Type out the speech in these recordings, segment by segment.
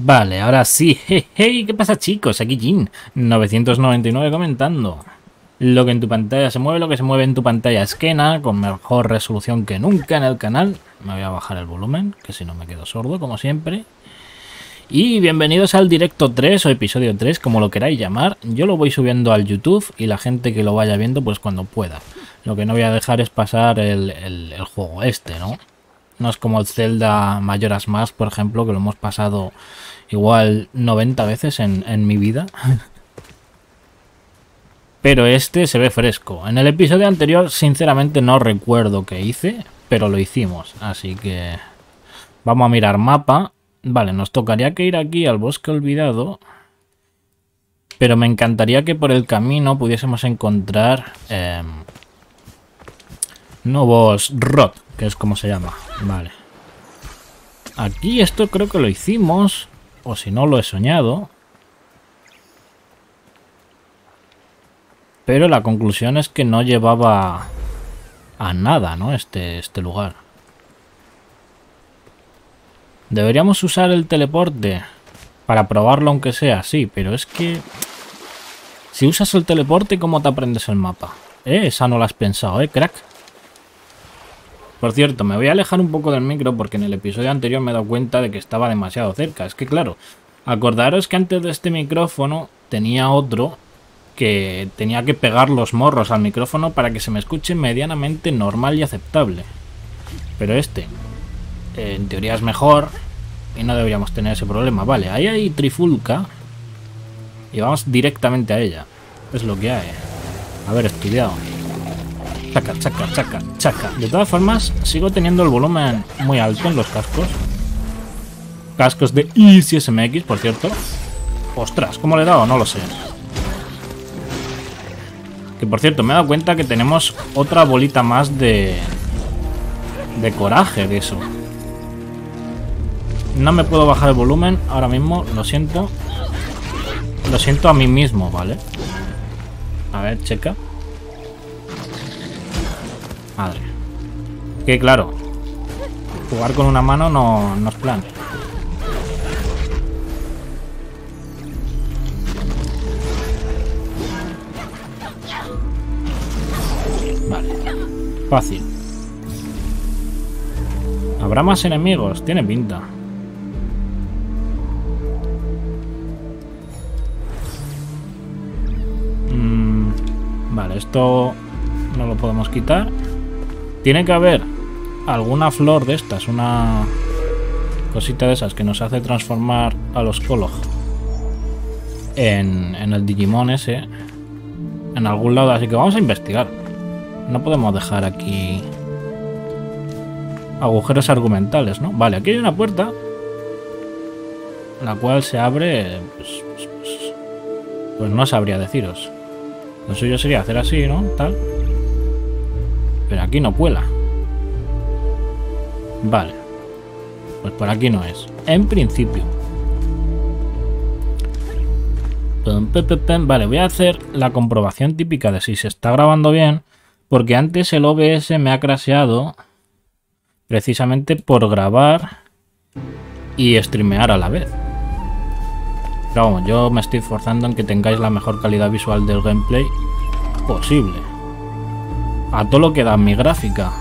Vale, ahora sí. Hey, ¿qué pasa, chicos? Aquí Jin 999 comentando. Lo que en tu pantalla se mueve, lo que se mueve en tu pantalla es Kena, con mejor resolución que nunca en el canal. Me voy a bajar el volumen, que si no me quedo sordo, como siempre. Y bienvenidos al directo 3 o episodio 3, como lo queráis llamar. Yo lo voy subiendo al YouTube y la gente que lo vaya viendo, pues cuando pueda. Lo que no voy a dejar es pasar el juego este, ¿no? No es como el Zelda Majora's Mask, por ejemplo, que lo hemos pasado igual 90 veces en mi vida. Pero este se ve fresco. En el episodio anterior, sinceramente, no recuerdo qué hice, pero lo hicimos. Así que vamos a mirar mapa. Vale, nos tocaría que ir aquí al bosque olvidado. Pero me encantaría que por el camino pudiésemos encontrar nuevos Rot, que es como se llama. Vale. Aquí esto creo que lo hicimos. O si no, lo he soñado. Pero la conclusión es que no llevaba a nada, ¿no? Este lugar. Deberíamos usar el teleporte para probarlo aunque sea, sí, pero es que si usas el teleporte, ¿cómo te aprendes el mapa? Esa no la has pensado, crack. Por cierto, me voy a alejar un poco del micro porque en el episodio anterior me he dado cuenta de que estaba demasiado cerca. Es que claro, acordaros que antes de este micrófono tenía otro que tenía que pegar los morros al micrófono para que se me escuche medianamente normal y aceptable. Pero este, en teoría es mejor y no deberíamos tener ese problema. Vale, ahí hay trifulca y vamos directamente a ella. Es lo que hay. Haber estudiado. Chaca, chaca, chaca, chaca. De todas formas, sigo teniendo el volumen muy alto en los cascos. Cascos de Easy SMX, por cierto. Ostras, ¿cómo le he dado? No lo sé. Que por cierto, me he dado cuenta que tenemos otra bolita más de coraje de eso. No me puedo bajar el volumen ahora mismo, lo siento. Lo siento a mí mismo, ¿vale? A ver, checa. Madre. Que claro, jugar con una mano no es plan. Vale. Fácil. ¿Habrá más enemigos? Tiene pinta. Vale, esto no lo podemos quitar. Tiene que haber alguna flor de estas, una cosita de esas que nos hace transformar a los Kolog en el Digimon ese en algún lado, así que vamos a investigar. No podemos dejar aquí agujeros argumentales, ¿no? Vale, aquí hay una puerta la cual se abre, pues no sabría deciros. Lo suyo sería hacer así, ¿no? Tal. Pero aquí no cuela. Vale. Pues por aquí no es. En principio. Vale, voy a hacer la comprobación típica de si se está grabando bien. Porque antes el OBS me ha crasheado precisamente por grabar y streamear a la vez. Pero vamos, yo me estoy esforzando en que tengáis la mejor calidad visual del gameplay posible. A todo lo que da mi gráfica.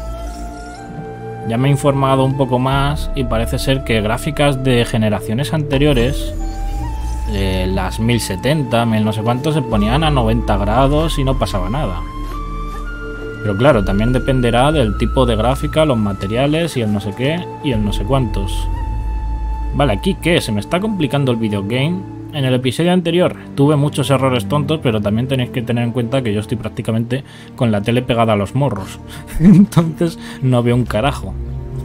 Ya me he informado un poco más y parece ser que gráficas de generaciones anteriores, las 1070, 1000 no sé cuánto, se ponían a 90 grados y no pasaba nada. Pero claro, también dependerá del tipo de gráfica, los materiales y el no sé qué y el no sé cuántos. Vale, ¿aquí qué? Se me está complicando el videogame. En el episodio anterior tuve muchos errores tontos, pero también tenéis que tener en cuenta que yo estoy prácticamente con la tele pegada a los morros. Entonces no veo un carajo.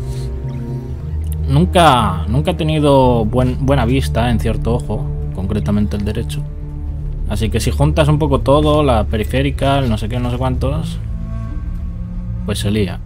Nunca he tenido buena vista en cierto ojo, concretamente el derecho. Así que si juntas un poco todo, la periférica, el no sé qué, no sé cuántos, pues se lía.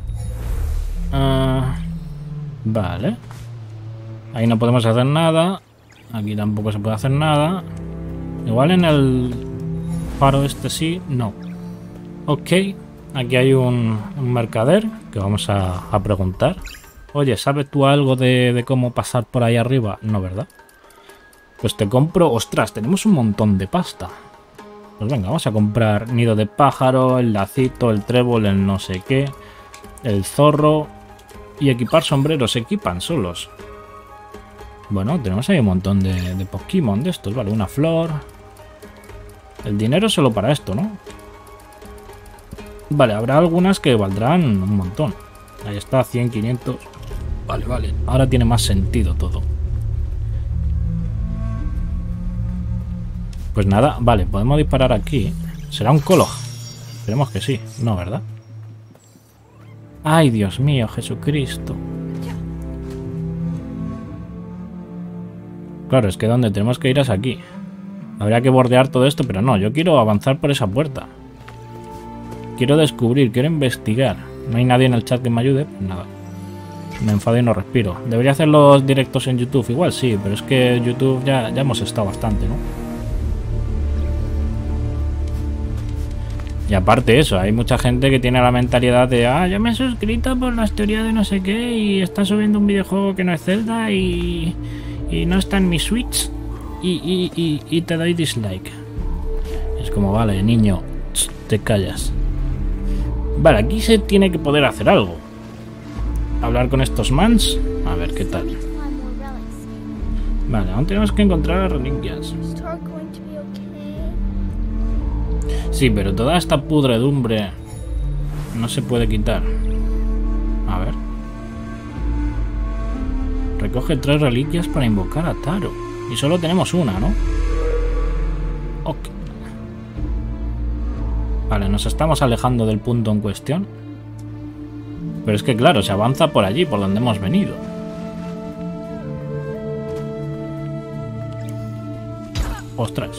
Vale. Ahí no podemos hacer nada. Aquí tampoco se puede hacer nada. Igual en el faro este sí. No. Ok. Aquí hay un mercader que vamos a preguntar. Oye, ¿sabes tú algo de cómo pasar por ahí arriba? No, ¿verdad? Pues te compro... Ostras, tenemos un montón de pasta. Pues venga, vamos a comprar nido de pájaro, el lacito, el trébol, el no sé qué, el zorro y equipar sombreros. Se equipan solos. Bueno, tenemos ahí un montón de Pokémon de estos. Vale, una flor. El dinero es solo para esto, ¿no? Vale, habrá algunas que valdrán un montón. Ahí está, 100, 500. Vale, vale. Ahora tiene más sentido todo. Pues nada, vale, podemos disparar aquí. ¿Será un Kolog? Esperemos que sí. No, ¿verdad? ¡Ay, Dios mío, Jesucristo! Claro, es que donde tenemos que ir es aquí. Habría que bordear todo esto, pero no. Yo quiero avanzar por esa puerta. Quiero descubrir, quiero investigar. No hay nadie en el chat que me ayude. Pues nada. Me enfado y no respiro. ¿Debería hacer los directos en YouTube? Igual sí, pero es que YouTube ya hemos estado bastante, ¿no? Y aparte eso, hay mucha gente que tiene la mentalidad de yo me he suscrito por las teorías de no sé qué y está subiendo un videojuego que no es Zelda y no está en mi Switch y te doy dislike. Es como, vale, niño, te callas. Vale, aquí se tiene que poder hacer algo. Hablar con estos mans, a ver qué tal. Vale, aún tenemos que encontrar reliquias. Sí, pero toda esta pudredumbre no se puede quitar. A ver. Recoge 3 reliquias para invocar a Taro. Y solo tenemos una, ¿no? Ok. Vale, nos estamos alejando del punto en cuestión. Pero es que claro, se avanza por allí, por donde hemos venido. Ostras.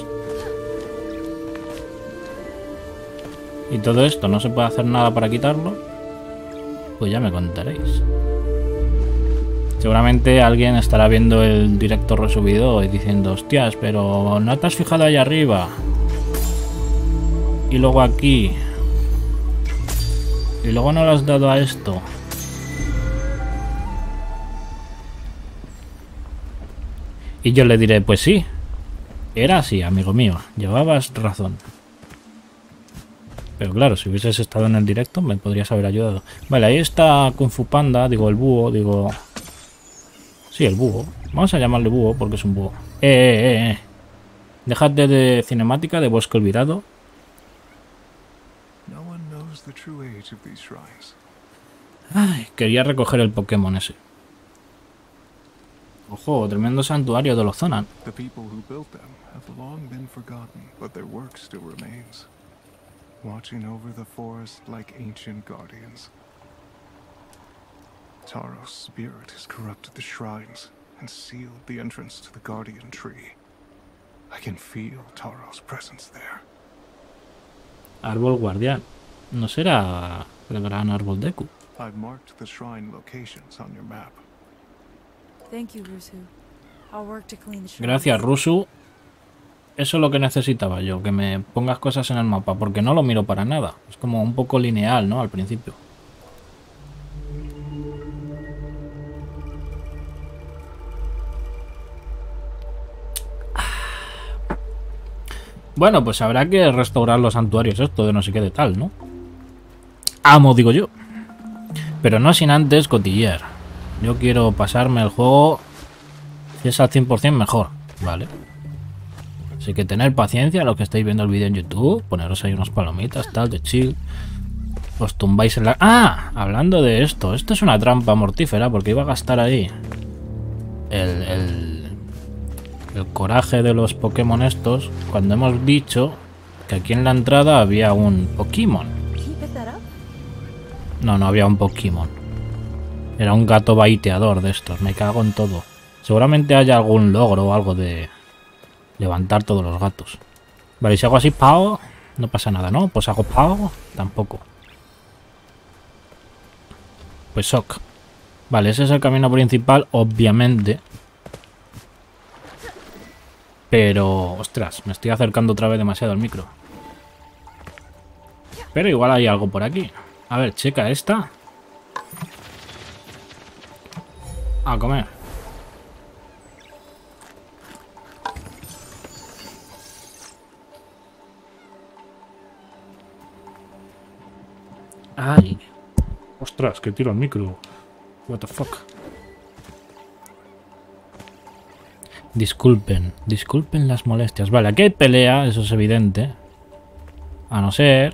Y todo esto no se puede hacer nada para quitarlo. Pues ya me contaréis. Seguramente alguien estará viendo el directo resubido y diciendo, hostias, pero ¿no te has fijado ahí arriba? Y luego aquí. Y luego no le has dado a esto. Y yo le diré, pues sí. Era así, amigo mío. Llevabas razón. Pero claro, si hubieses estado en el directo me podrías haber ayudado. Vale, ahí está Kung Fu Panda, digo el búho, digo... Sí, el búho. Vamos a llamarle búho porque es un búho. Déjate de cinemática de Bosque Olvidado. Ay, quería recoger el Pokémon ese. Ojo, tremendo santuario de los Zonan. Watching over the forest like ancient guardians. Taro's spirit has corrupted the shrines and sealed the entrance to the guardian tree. I can feel Taro's presence there. Árbol guardián. ¿No será el gran árbol Deku? I've marked the shrine locations on your map. Thank you, Rusu. I'll work to clean the shrine. Gracias, Rusu. Eso es lo que necesitaba yo, que me pongas cosas en el mapa, porque no lo miro para nada. Es como un poco lineal, ¿no? Al principio. Bueno, pues habrá que restaurar los santuarios, esto de no sé qué de tal, ¿no? Amo, digo yo. Pero no sin antes cotillear. Yo quiero pasarme el juego, si es al 100% mejor, ¿vale? Así que tener paciencia a los que estáis viendo el vídeo en YouTube, poneros ahí unas palomitas, tal, de chill. Os tumbáis en la... ¡Ah! Hablando de esto, esto es una trampa mortífera porque iba a gastar ahí el coraje de los Pokémon estos cuando hemos dicho que aquí en la entrada había un Pokémon. No, no había un Pokémon. Era un gato baiteador de estos, me cago en todo. Seguramente haya algún logro o algo de... levantar todos los gatos. Vale, y si hago así, pao, no pasa nada, ¿no? Pues hago pao, tampoco. Pues shock. Vale, ese es el camino principal, obviamente. Pero, ostras, me estoy acercando otra vez demasiado al micro. Pero igual hay algo por aquí. A ver, checa esta. A comer. Ay. Ostras, que tiro el micro. What the fuck. Disculpen las molestias. Vale, aquí hay pelea, eso es evidente. A no ser...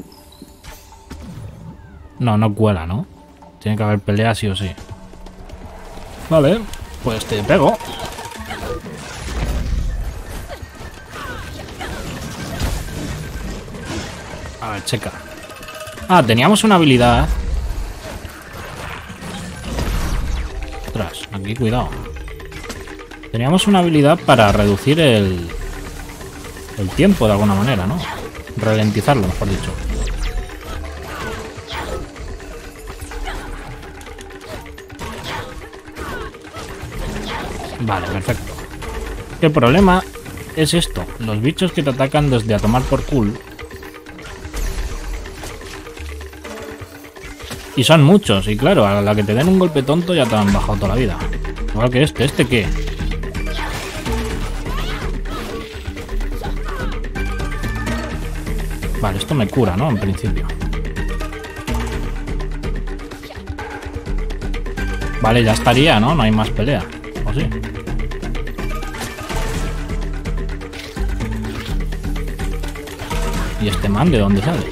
No, no cuela, ¿no? Tiene que haber pelea sí o sí. Vale, pues te pego. A ver, checa. Ah, teníamos una habilidad. Ostras, aquí cuidado. Teníamos una habilidad para reducir el tiempo de alguna manera, ¿no? Ralentizarlo, mejor dicho. Vale, perfecto. El problema es esto. Los bichos que te atacan desde a tomar por culo. Y son muchos, y claro, a la que te den un golpe tonto ya te han bajado toda la vida. Igual que este. ¿Este qué? Vale, esto me cura, ¿no? En principio. Vale, ya estaría, ¿no? No hay más pelea. ¿O sí? ¿Y este man de dónde sale?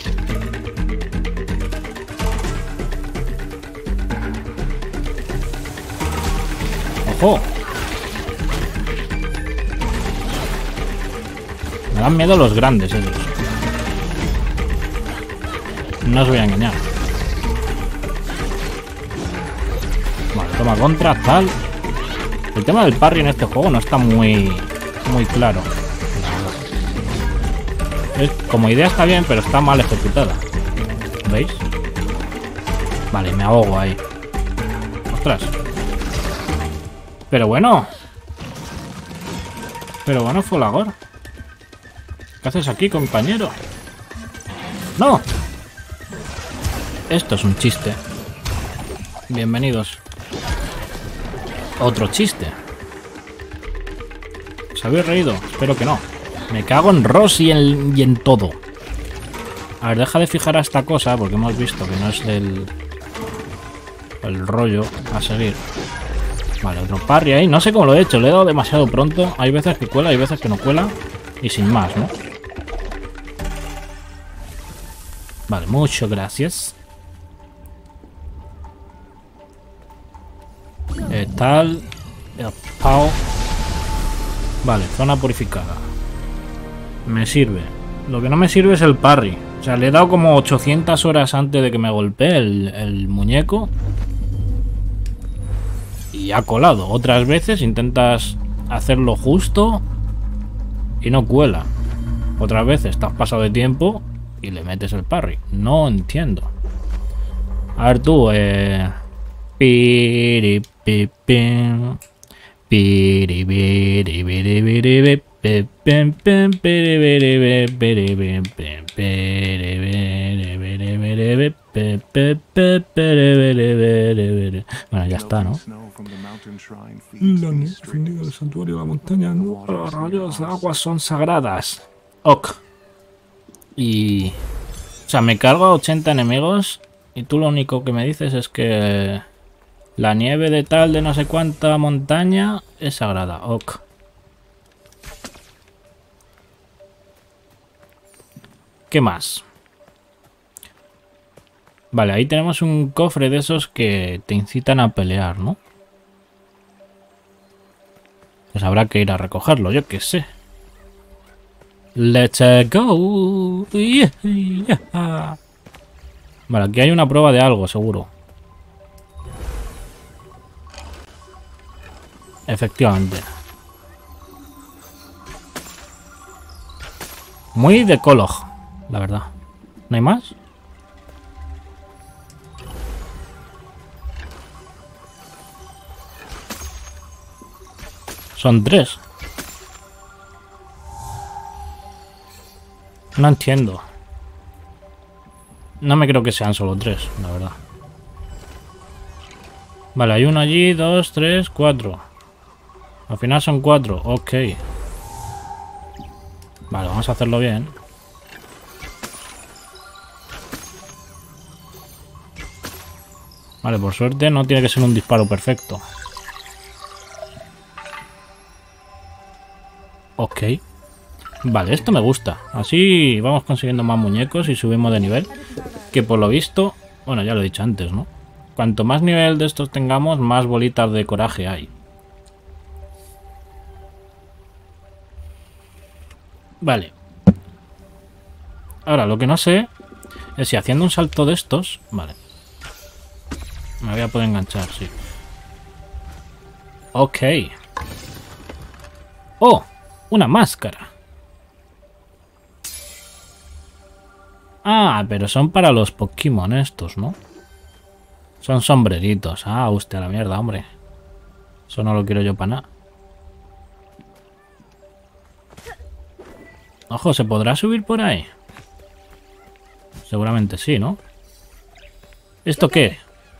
¡Ojo! Me dan miedo los grandes esos. No os voy a engañar. Vale, toma contra, tal. El tema del parry en este juego no está muy claro. Como idea está bien, pero está mal ejecutada. ¿Veis? Vale, me ahogo ahí. ¡Ostras! Pero bueno. Pero bueno, Folagor. ¿Qué haces aquí, compañero? ¡No! Esto es un chiste. Bienvenidos. Otro chiste. ¿Os habéis reído? Espero que no. Me cago en Ross y en todo. A ver, deja de fijar a esta cosa, porque hemos visto que no es el rollo a seguir. Vale, otro parry ahí. No sé cómo lo he hecho, le he dado demasiado pronto. Hay veces que cuela, hay veces que no cuela. Y sin más, ¿no? Vale, muchas gracias. Tal. Pau. Vale, zona purificada. Me sirve. Lo que no me sirve es el parry. O sea, le he dado como 800 horas antes de que me golpee el muñeco. Y ha colado. Otras veces intentas hacerlo justo y no cuela. Otras veces te has pasado de tiempo y le metes el parry. No entiendo. A ver tú, Bueno, ya está, ¿no? La nieve fundida del santuario de la montaña, ¿no? Los rayos de agua son sagradas. Ok. Y... O sea, me cargo a 80 enemigos y tú lo único que me dices es que la nieve de tal de no sé cuánta montaña es sagrada. Ok. ¿Qué más? Vale, ahí tenemos un cofre de esos que te incitan a pelear, ¿no? Pues habrá que ir a recogerlo, yo qué sé. Let's go. Yeah, yeah. Vale, aquí hay una prueba de algo, seguro. Efectivamente. Muy de Kolog, la verdad. ¿No hay más? Son 3. No entiendo. No me creo que sean solo 3, la verdad. Vale, hay uno allí, 2, 3, 4. Al final son 4, ok. Vale, vamos a hacerlo bien. Vale, por suerte no tiene que ser un disparo perfecto. Ok. Vale, esto me gusta. Así vamos consiguiendo más muñecos y subimos de nivel. Que por lo visto... Bueno, ya lo he dicho antes, ¿no? Cuanto más nivel de estos tengamos, más bolitas de coraje hay. Vale. Ahora, lo que no sé es si haciendo un salto de estos... Vale. Me voy a poder enganchar, sí. Ok. ¡Oh! Una máscara. Ah, pero son para los Pokémon estos, ¿no? Son sombreritos. Ah, usted a la mierda, hombre. Eso no lo quiero yo para nada. Ojo, ¿se podrá subir por ahí? Seguramente sí, ¿no? ¿Esto qué?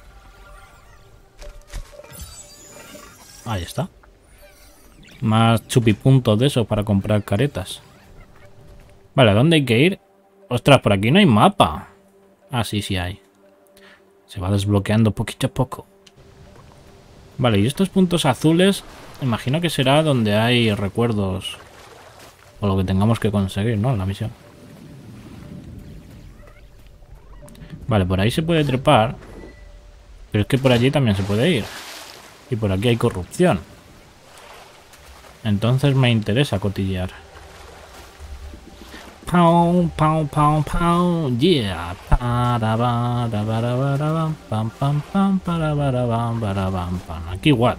Ahí está. Más chupipuntos de esos para comprar caretas. Vale, ¿a dónde hay que ir? Ostras, por aquí no hay mapa. Ah, sí, sí hay. Se va desbloqueando poquito a poco. Vale, y estos puntos azules, imagino que será donde hay recuerdos. O lo que tengamos que conseguir, ¿no? En la misión. Vale, por ahí se puede trepar. Pero es que por allí también se puede ir. Y por aquí hay corrupción. Entonces me interesa cotillear. Pau, pau, pau, pau, yeah. Aquí what?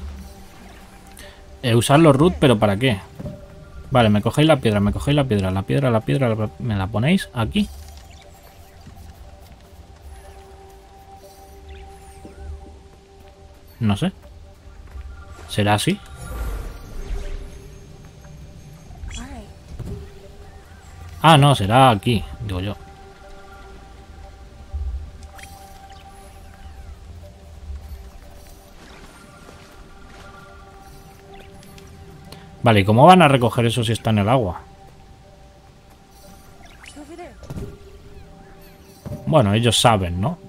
Usar los root, pero ¿para qué? Vale, me cogéis la piedra, me cogéis la piedra, la piedra, me la ponéis aquí. No sé. ¿Será así? Ah, no, será aquí, digo yo. Vale, ¿y cómo van a recoger eso si está en el agua? Bueno, ellos saben, ¿no?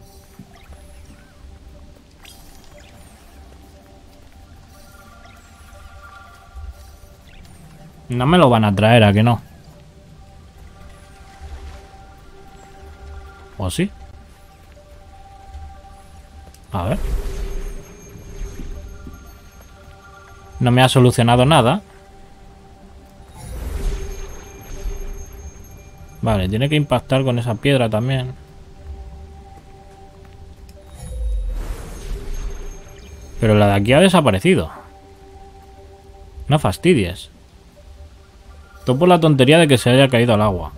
No me lo van a traer, ¿a que no? ¿O sí? A ver. No me ha solucionado nada. Vale, tiene que impactar con esa piedra también. Pero la de aquí ha desaparecido. No fastidies. Todo por la tontería de que se haya caído al agua.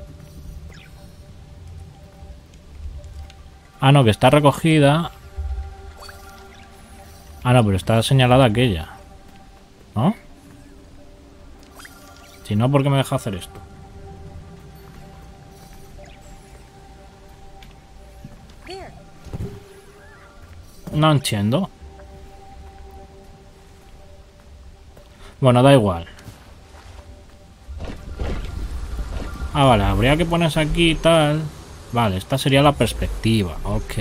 Ah, no, que está recogida. Ah, no, pero está señalada aquella. ¿No? Si no, ¿por qué me deja hacer esto? No entiendo. Bueno, da igual. Ah, vale, habría que ponerse aquí y tal. Vale, esta sería la perspectiva. Ok.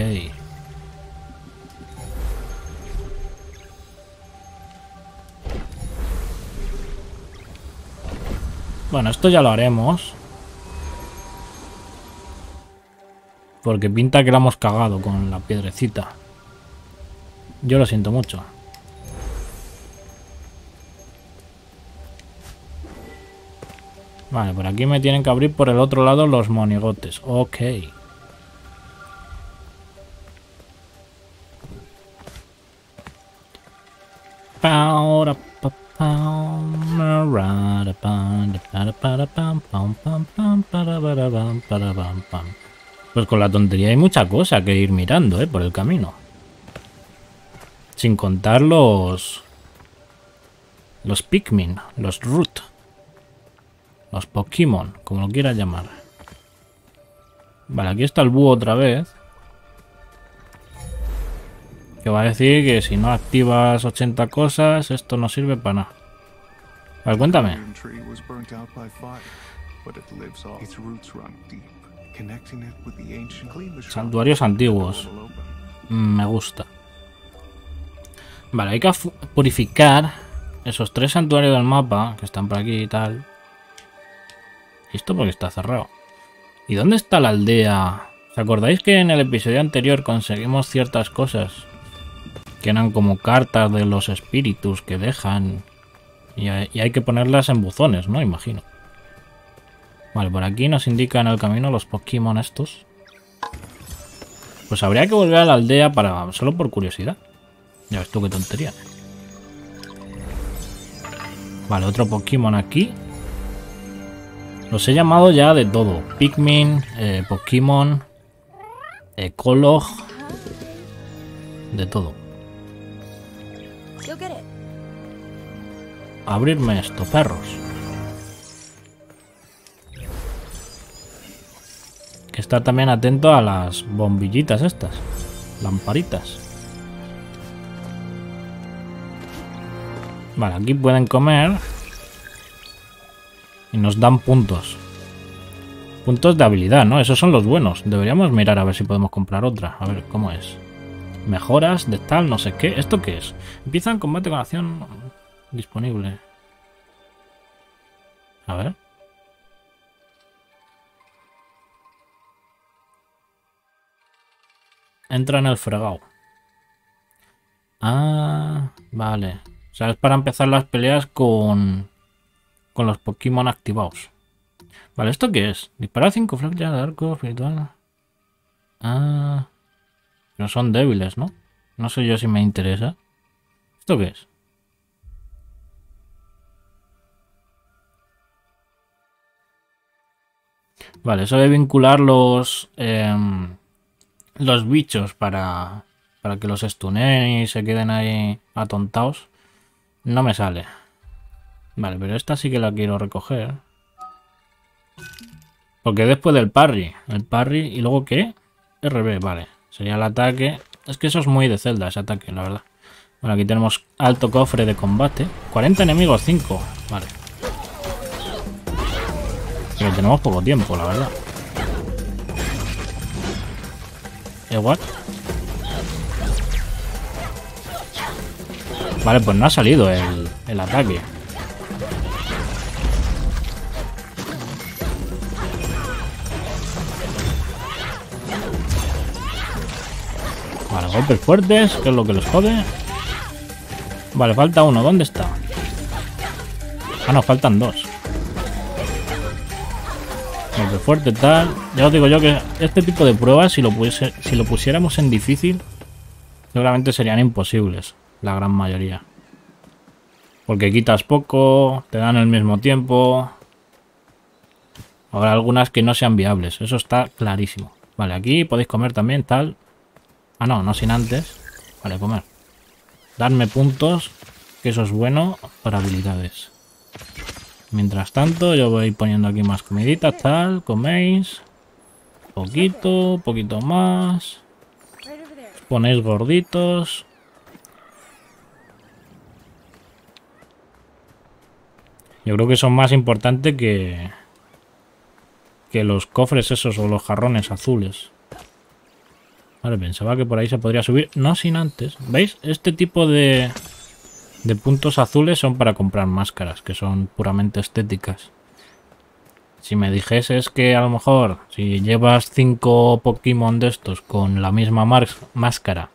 Bueno, esto ya lo haremos. Porque pinta que la hemos cagado con la piedrecita. Yo lo siento mucho. Vale, por aquí me tienen que abrir por el otro lado los monigotes. Ok. Pues con la tontería hay mucha cosa que ir mirando, por el camino. Sin contar los Pikmin, los Root. Los Pokémon, como lo quieras llamar. Vale, aquí está el búho otra vez. Que va a decir que si no activas 80 cosas, esto no sirve para nada. Vale, cuéntame. Santuarios antiguos. Me gusta. Vale, hay que purificar esos 3 santuarios del mapa que están por aquí y tal. ¿Y esto porque está cerrado? ¿Y dónde está la aldea? ¿Os acordáis que en el episodio anterior conseguimos ciertas cosas? Que eran como cartas de los espíritus que dejan. Y hay que ponerlas en buzones, ¿no? Imagino. Vale, por aquí nos indican el camino los Pokémon estos. Pues habría que volver a la aldea para solo por curiosidad. Ya ves tú qué tontería. Vale, otro Pokémon aquí. Los he llamado ya de todo. Pikmin, Pokémon, Ecolog. De todo. Abrirme esto, perros. Que estar también atento a las bombillitas estas. Lamparitas. Vale, aquí pueden comer. Y nos dan puntos. Puntos de habilidad, ¿no? Esos son los buenos. Deberíamos mirar a ver si podemos comprar otra. A ver cómo es. Mejoras de tal, no sé qué. ¿Esto qué es? Empieza en combate con acción disponible. A ver. Entra en el fregado. Ah, vale. O sea, es para empezar las peleas con los Pokémon activados. Vale, ¿esto qué es? Disparar 5 flechas de arco espiritual. Ah. No son débiles, ¿no? No sé yo si me interesa. ¿Esto qué es? Vale, eso de vincular los bichos para que los stuneen y se queden ahí atontados. No me sale. Vale, pero esta sí que la quiero recoger. Porque después del parry. El parry y luego ¿qué? RB, vale. Sería el ataque. Es que eso es muy de Zelda, ese ataque, la verdad. Bueno, aquí tenemos alto cofre de combate. 40 enemigos, 5. Vale. Pero tenemos poco tiempo, la verdad. What? Vale, pues no ha salido el ataque. Vale, golpes fuertes, que es lo que les jode. Vale, falta uno. ¿Dónde está? Ah, no, faltan 2. Golpe fuerte, tal. Ya os digo yo que este tipo de pruebas, si lo pusiéramos en difícil, seguramente serían imposibles. La gran mayoría. Porque quitas poco, te dan el mismo tiempo. Habrá algunas que no sean viables. Eso está clarísimo. Vale, aquí podéis comer también, tal. Ah, no, no sin antes. Vale, comer. Darme puntos, que eso es bueno para habilidades. Mientras tanto, yo voy poniendo aquí más comiditas, tal. Coméis. Poquito, poquito más. Os ponéis gorditos. Yo creo que son más importantes que los cofres esos o los jarrones azules. Vale, pensaba que por ahí se podría subir. No sin antes. ¿Veis? Este tipo de puntos azules son para comprar máscaras, que son puramente estéticas. Si me dijeses que a lo mejor si llevas 5 Pokémon de estos con la misma máscara,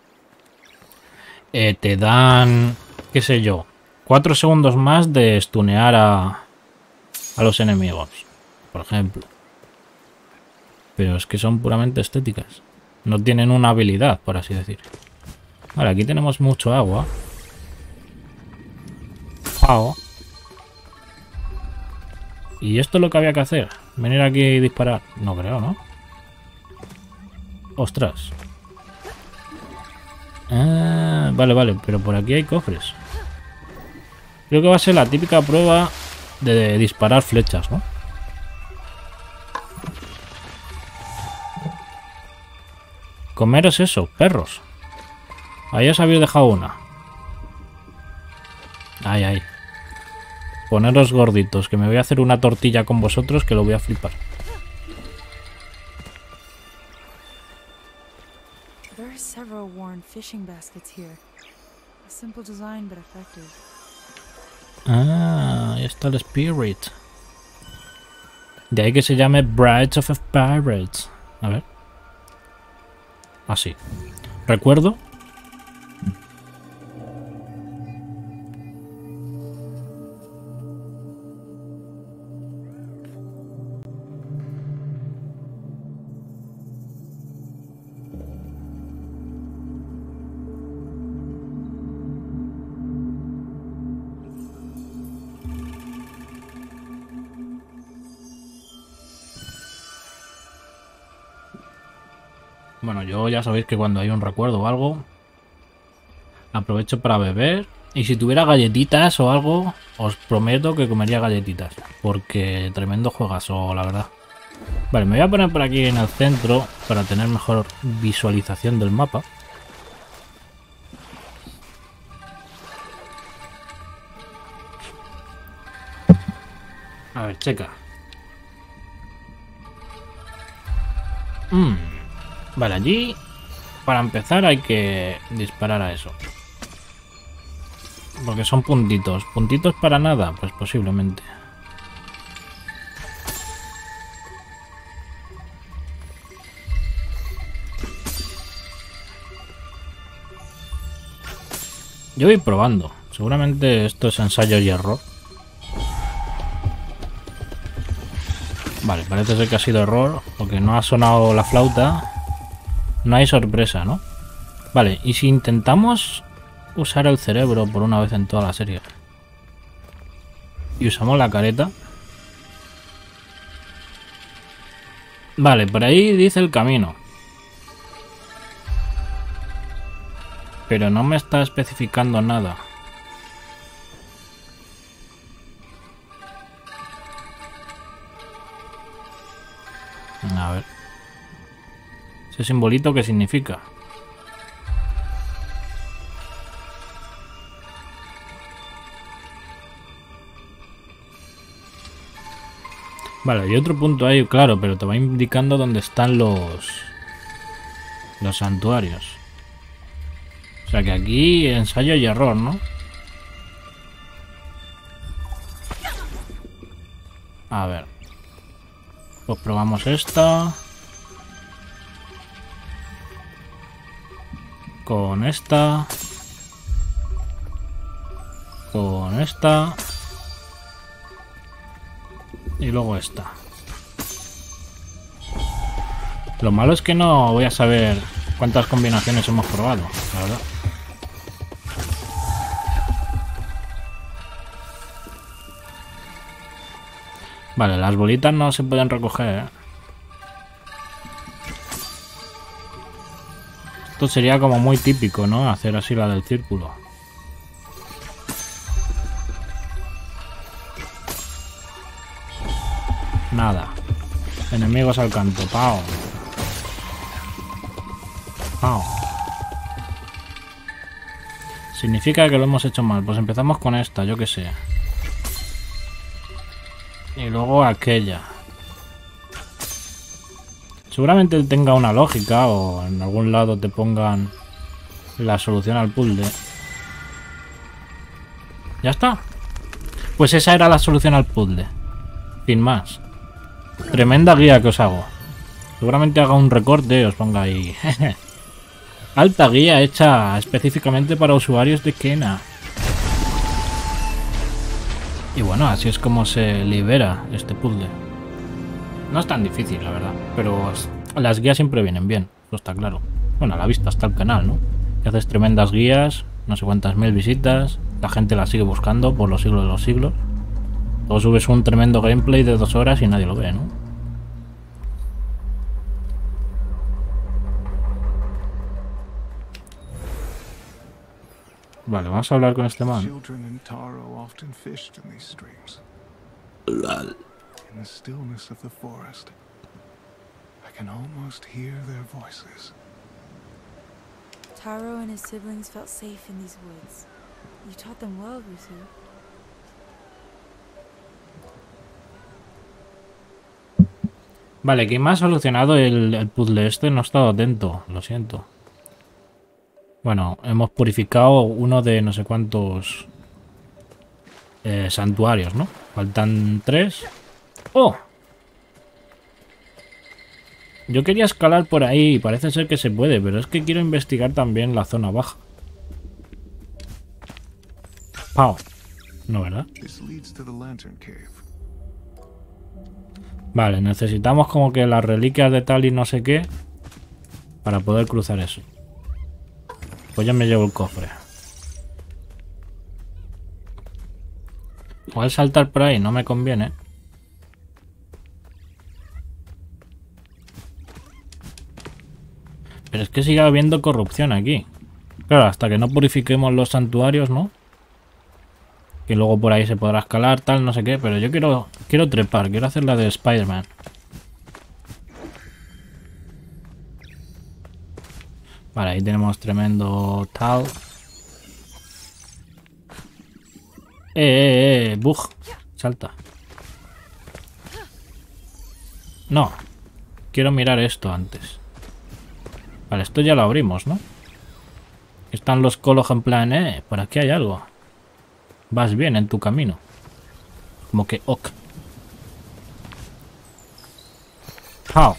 te dan, qué sé yo, 4 segundos más de stunear a los enemigos, por ejemplo. Pero es que son puramente estéticas. No tienen una habilidad, por así decir. Vale, aquí tenemos mucho agua. Wow. ¿Y esto es lo que había que hacer? ¿Venir aquí y disparar? No creo, ¿no? ¡Ostras! Vale, vale, pero por aquí hay cofres. Creo que va a ser la típica prueba de disparar flechas, ¿no? Comeros eso, perros. Ahí os habéis dejado una. Ay, ay. Poneros gorditos, que me voy a hacer una tortilla con vosotros que lo voy a flipar. There are several worn fishing baskets here. A simple design but effective. Ah, ahí está el Spirit. De ahí que se llame Brides of Pirates. A ver. Así. Recuerdo. Bueno, yo ya sabéis que cuando hay un recuerdo o algo, aprovecho para beber. Y si tuviera galletitas o algo, os prometo que comería galletitas. Porque tremendo juegazo, la verdad. Vale, me voy a poner por aquí en el centro para tener mejor visualización del mapa. A ver, checa. Vale, allí para empezar hay que disparar a eso. Porque son puntitos. ¿Puntitos para nada? Pues posiblemente. Yo voy probando. Seguramente esto es ensayo y error. Vale, parece ser que ha sido error. Porque no ha sonado la flauta. No hay sorpresa, ¿no? Vale, y si intentamos usar el cerebro por una vez en toda la serie y usamos la careta. Vale, por ahí dice el camino. Pero no me está especificando nada. A ver. ¿Ese simbolito qué significa? Vale, hay otro punto ahí, claro, pero te va indicando dónde están los santuarios. O sea que aquí ensayo y error, ¿no? A ver. Pues probamos esta. Con esta. Con esta. Y luego esta. Lo malo es que no voy a saber cuántas combinaciones hemos probado, la verdad. Vale, las bolitas no se pueden recoger, ¿eh? Esto sería como muy típico, ¿no? Hacer así la del círculo. Nada. Enemigos al canto. Pao. Pao. Significa que lo hemos hecho mal. Pues empezamos con esta, yo que sé. Y luego aquella. Seguramente tenga una lógica o en algún lado te pongan la solución al puzzle. ¿Ya está? Pues esa era la solución al puzzle. Sin más. Tremenda guía que os hago. Seguramente haga un recorte y os ponga ahí. Alta guía hecha específicamente para usuarios de Kena. Y bueno, así es como se libera este puzzle. No es tan difícil, la verdad. Pero las guías siempre vienen bien. Eso está claro. Bueno, a la vista está el canal, ¿no? Que haces tremendas guías, no sé cuántas mil visitas. La gente las sigue buscando por los siglos de los siglos. O subes un tremendo gameplay de 2 horas y nadie lo ve, ¿no? Vale, vamos a hablar con este man. Children in Taro often fished in these streams. Lol. In the stillness of the forest, I can almost hear their voices. Taro and his siblings felt safe in these woods. You taught them well, Rusu. Vale, ¿quién me ha solucionado el puzzle este? No he estado atento, lo siento. Bueno, hemos purificado uno de no sé cuántos santuarios, ¿no? Faltan 3. ¡Oh! Yo quería escalar por ahí y parece ser que se puede, pero es que quiero investigar también la zona baja. ¡Pau! No, ¿verdad? Vale, necesitamos como que las reliquias de tal y no sé qué para poder cruzar eso. Pues ya me llevo el cofre. Igual saltar por ahí no me conviene. Pero es que sigue habiendo corrupción aquí. Claro, hasta que no purifiquemos los santuarios, ¿no? Que luego por ahí se podrá escalar, tal, no sé qué. Pero yo quiero trepar, quiero hacer la de Spider-Man. Vale, ahí tenemos tremendo tal. Bug. Salta. No. Quiero mirar esto antes. Vale, esto ya lo abrimos, ¿no? Están los colos en plan, por aquí hay algo. Vas bien en tu camino. Como que ok. How.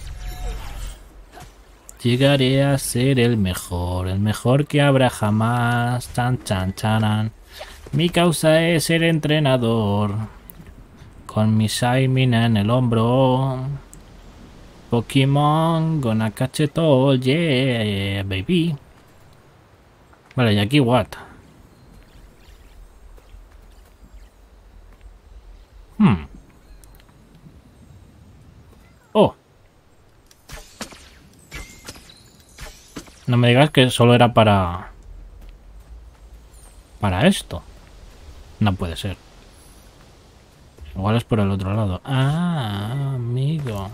Llegaré a ser el mejor que habrá jamás. Chan, chan, chanan. Mi causa es ser entrenador. Con mi Shaymin en el hombro. Pokémon gonna catch it all, yeah, baby. Vale, y aquí what? Oh. No me digas que solo era para esto. No puede ser. Igual es por el otro lado. Ah, amigo.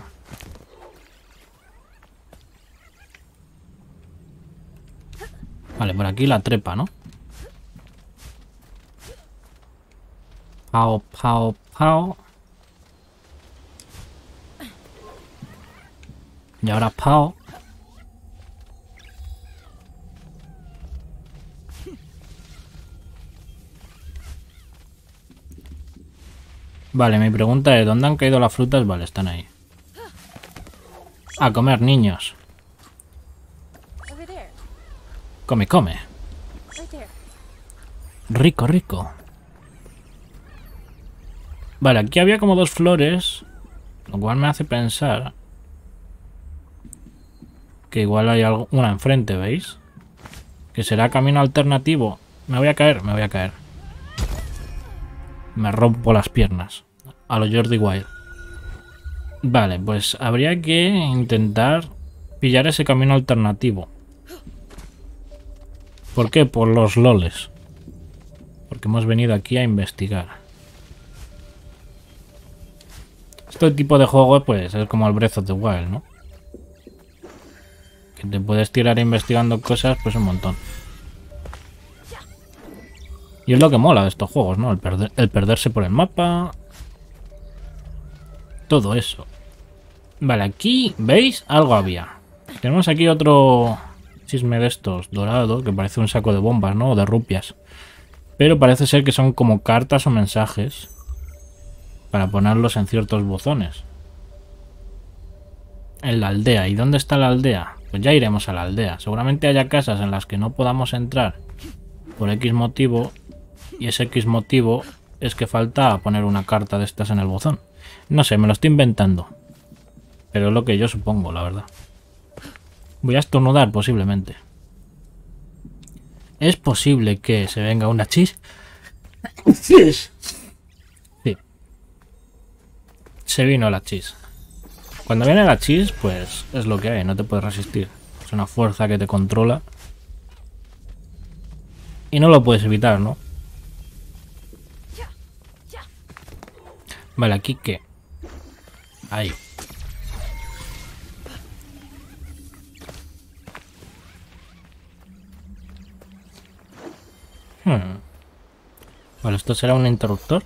Vale, por aquí la trepa, ¿no? Pau, pau, pau. Y ahora pau. Vale, mi pregunta es, ¿dónde han caído las frutas? Vale, están ahí. A comer, niños. Come, come. Rico, rico. Vale, aquí había como 2 flores, lo cual me hace pensar que igual hay una enfrente, ¿veis? Que será camino alternativo. Me voy a caer, me voy a caer. Me rompo las piernas. A lo Jordi Wild. Vale, pues habría que intentar pillar ese camino alternativo. ¿Por qué? Por los loles. Porque hemos venido aquí a investigar. Este tipo de juego pues es como el Breath of the Wild, ¿no? Que te puedes tirar investigando cosas pues un montón. Y es lo que mola de estos juegos, ¿no? El perderse por el mapa. Todo eso. Vale, aquí, ¿veis? Algo había. Tenemos aquí otro chisme de estos dorado, que parece un saco de bombas, ¿no? O de rupias. Pero parece ser que son como cartas o mensajes para ponerlos en ciertos buzones. En la aldea. ¿Y dónde está la aldea? Pues ya iremos a la aldea. Seguramente haya casas en las que no podamos entrar por X motivo. Y ese X motivo es que falta poner una carta de estas en el buzón. No sé, me lo estoy inventando. Pero es lo que yo supongo, la verdad. Voy a estornudar posiblemente. Es posible que se venga una chis. Sí. Se vino la chis. Cuando viene la chis, pues es lo que hay, no te puedes resistir. Es una fuerza que te controla. Y no lo puedes evitar, ¿no? Vale, ¿aquí qué? Ahí. Vale, esto será un interruptor.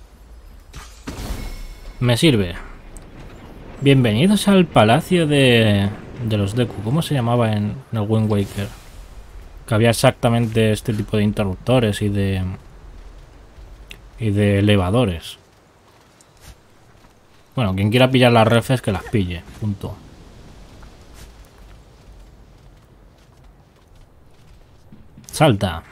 Me sirve. Bienvenidos al palacio de los Deku. ¿Cómo se llamaba en el Wind Waker? Que había exactamente este tipo de interruptores y de elevadores. Bueno, quien quiera pillar las refes que las pille. Punto. Salta.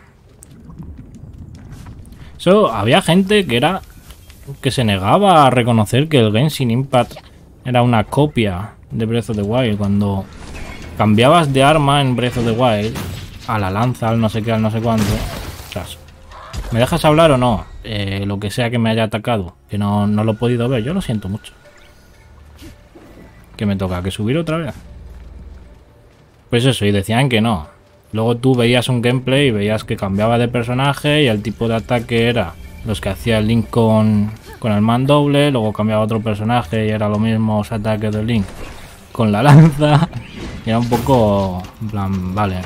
Eso, había gente que se negaba a reconocer que el Genshin Impact era una copia de Breath of the Wild. Cuando cambiabas de arma en Breath of the Wild, a la lanza, al no sé qué, al no sé cuánto. O sea, ¿me dejas hablar o no? Lo que sea que me haya atacado, que no lo he podido ver, yo lo siento mucho. ¿Qué me toca? ¿Que subir otra vez? Pues eso, y decían que no. Luego tú veías un gameplay y veías que cambiaba de personaje y el tipo de ataque era los que hacía el Link con el mandoble, luego cambiaba otro personaje y era lo mismo los ataques del Link con la lanza. Y era un poco... en plan, vale.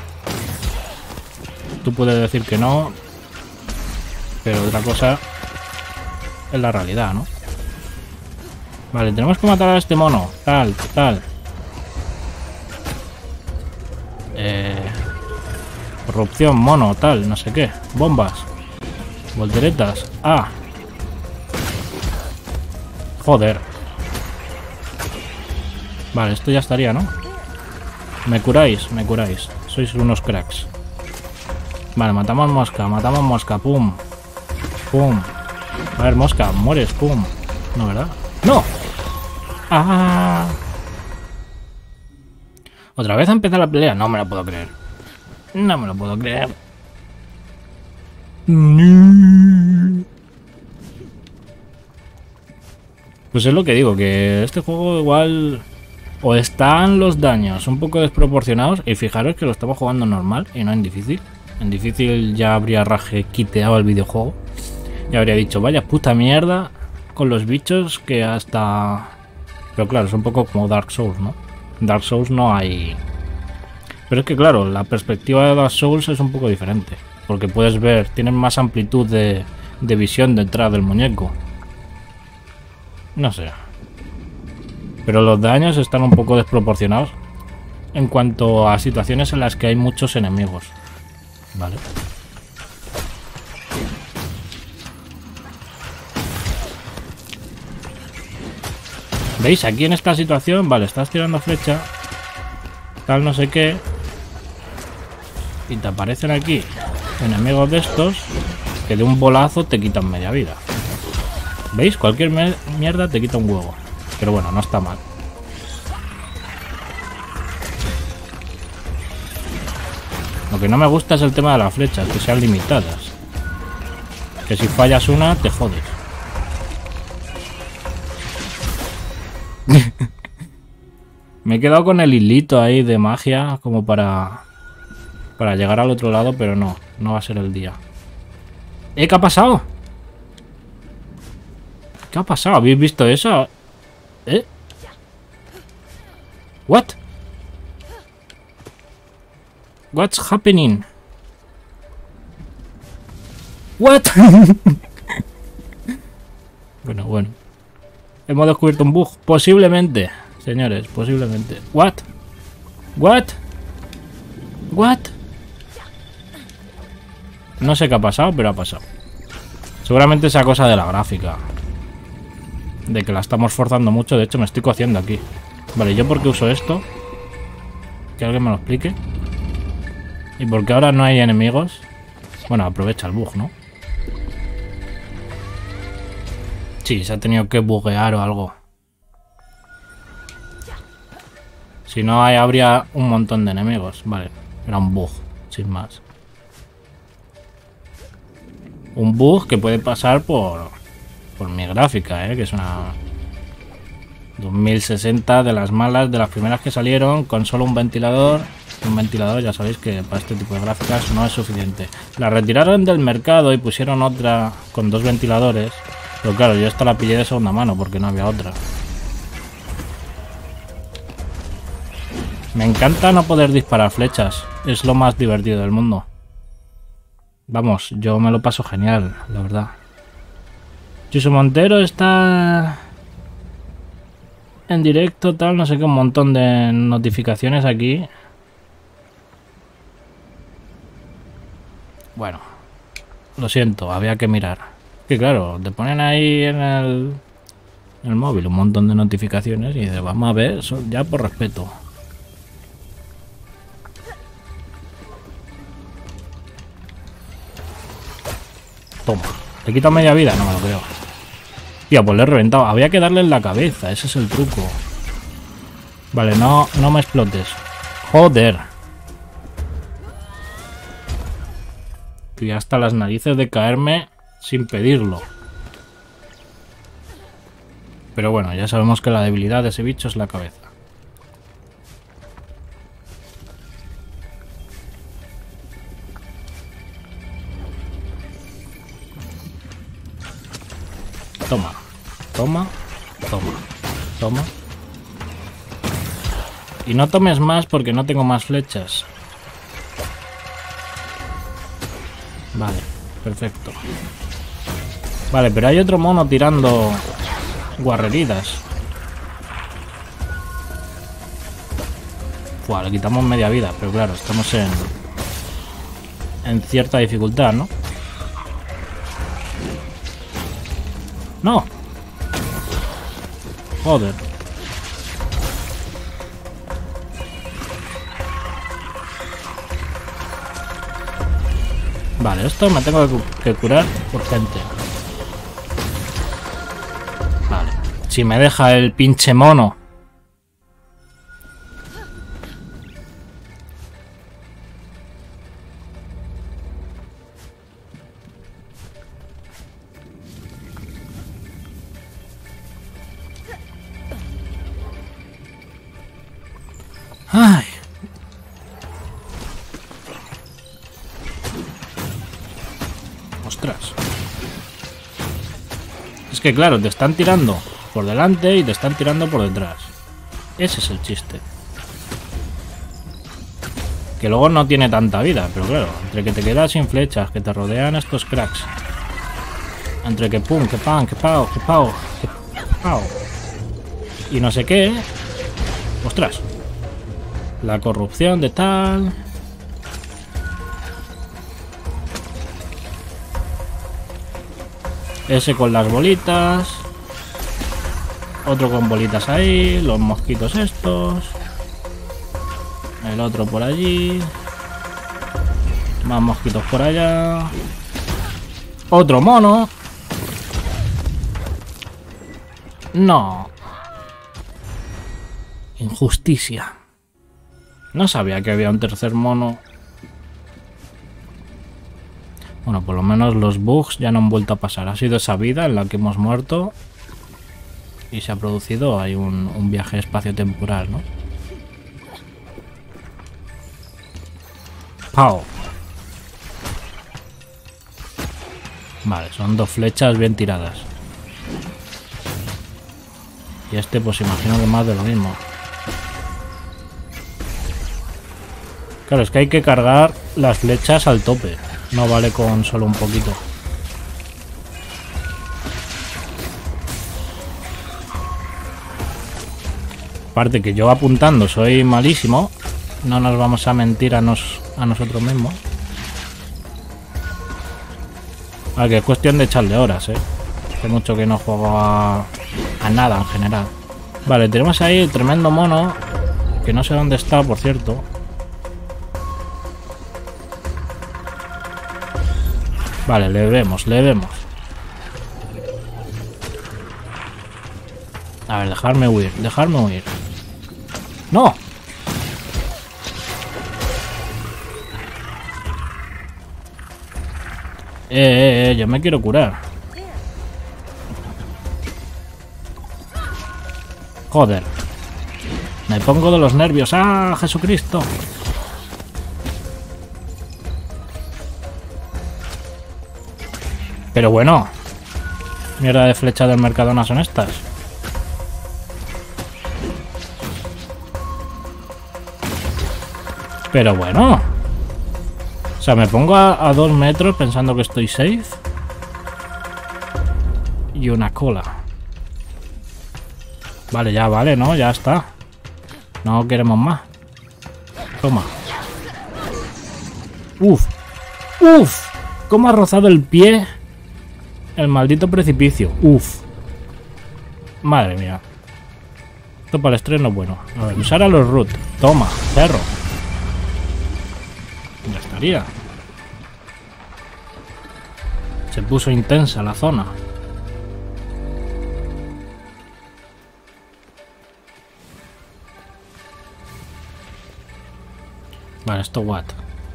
Tú puedes decir que no, pero otra cosa es la realidad, ¿no? Vale, tenemos que matar a este mono. Tal. Corrupción, mono, tal, no sé qué. Bombas. Volteretas. Ah. Joder. Vale, esto ya estaría, ¿no? Me curáis. Sois unos cracks. Vale, matamos mosca. Pum. A ver, mosca, mueres, pum. No, ¿verdad? ¡No! ¡Ah! ¿Otra vez a empezar la pelea? No me lo puedo creer. Pues es lo que digo, que este juego igual... O están los daños un poco desproporcionados. Y fijaros que lo estamos jugando normal y no en difícil. En difícil ya habría quiteado el videojuego. Y habría dicho, vaya puta mierda con los bichos que hasta... Pero claro, es un poco como Dark Souls, ¿no? En Dark Souls no hay... Pero es que claro, la perspectiva de Dark Souls es un poco diferente. Porque puedes ver, tienen más amplitud de visión detrás del muñeco. No sé. Pero los daños están un poco desproporcionados en cuanto a situaciones en las que hay muchos enemigos. Vale. ¿Veis? Aquí en esta situación, vale, estás tirando flecha, tal no sé qué, y te aparecen aquí enemigos de estos que de un bolazo te quitan media vida. ¿Veis? Cualquier mierda te quita un huevo. Pero bueno, no está mal. Lo que no me gusta es el tema de las flechas, que sean limitadas. Que si fallas una, te jodes. Me he quedado con el hilito ahí de magia como para llegar al otro lado, pero no va a ser el día. ¿Qué ha pasado? ¿Qué ha pasado? ¿Habéis visto eso? ¿Eh? What? What's happening? What? Bueno. Hemos descubierto un bug. Posiblemente. Señores, posiblemente. What? No sé qué ha pasado, pero ha pasado. Seguramente esa cosa de la gráfica. De que la estamos forzando mucho. De hecho, me estoy cociendo aquí. Vale, ¿yo por qué uso esto? Que alguien me lo explique. ¿Y por qué ahora no hay enemigos? Bueno, aprovecha el bug, ¿no? Sí, se ha tenido que buguear o algo. Si no, ahí habría un montón de enemigos. Vale, era un bug, sin más. Un bug que puede pasar por mi gráfica, que es una 2060 de las malas, de las primeras que salieron, con solo un ventilador. Un ventilador, ya sabéis que para este tipo de gráficas no es suficiente. La retiraron del mercado y pusieron otra con 2 ventiladores. Pero claro, yo esta la pillé de segunda mano porque no había otra. Me encanta no poder disparar flechas. Es lo más divertido del mundo. Vamos, yo me lo paso genial, la verdad. Chuso Montero está en directo, tal, no sé qué, un montón de notificaciones aquí. Bueno, lo siento, había que mirar. Que claro, te ponen ahí en el móvil un montón de notificaciones y dices, vamos a ver, eso ya por respeto. Toma, le quita media vida, no me lo creo. Tío, pues le he reventado. Había que darle en la cabeza, ese es el truco. Vale, no me explotes. Joder. Estoy hasta las narices de caerme sin pedirlo. Pero bueno, ya sabemos que la debilidad de ese bicho es la cabeza. Toma, toma, toma, toma. Y no tomes más porque no tengo más flechas. Vale, perfecto. Vale, pero hay otro mono tirando guarreridas. Fua, le quitamos media vida, pero claro, estamos en cierta dificultad, ¿no? ¡No! Joder. Vale, esto me tengo que curar urgente. Vale. Si me deja el pinche mono. Ay. Ostras. Es que claro, te están tirando por delante y te están tirando por detrás. Ese es el chiste. Que luego no tiene tanta vida, pero claro, entre que te quedas sin flechas, que te rodean estos cracks. Entre que pum, que pan, que pao, que pao, que pao. Y no sé qué. Ostras. La corrupción de tal. Ese con las bolitas. Otro con bolitas ahí. Los mosquitos estos. El otro por allí. Más mosquitos por allá. Otro mono. No. Injusticia. No sabía que había un tercer mono. Bueno, por lo menos los bugs ya no han vuelto a pasar. Ha sido esa vida en la que hemos muerto y se ha producido ahí un viaje espacio-temporal, ¿no? ¡Pau! Vale, son dos flechas bien tiradas. Y este pues imagino que más de lo mismo. Claro, es que hay que cargar las flechas al tope. No vale con solo un poquito. Aparte que yo apuntando soy malísimo. No nos vamos a mentir a nosotros mismos. Vale, que es cuestión de echarle horas, Hace mucho que no juego a nada en general. Vale, tenemos ahí el tremendo mono. Que no sé dónde está, por cierto. Vale, le vemos. A ver, dejarme huir. ¡No! Yo me quiero curar. Joder. Me pongo de los nervios. ¡Ah, Jesucristo! Pero bueno. Mierda de flecha del Mercadona son estas. Pero bueno. O sea, me pongo a 2 metros pensando que estoy safe. Y una cola. Vale, ya vale, ¿no? Ya está. No queremos más. Toma. Uf. Uf. ¿Cómo ha rozado el pie el maldito precipicio? Uf. Madre mía. Esto para el estrés no es bueno. A ver, usar a los root. Toma, perro. Ya estaría. Se puso intensa la zona. Vale, esto what.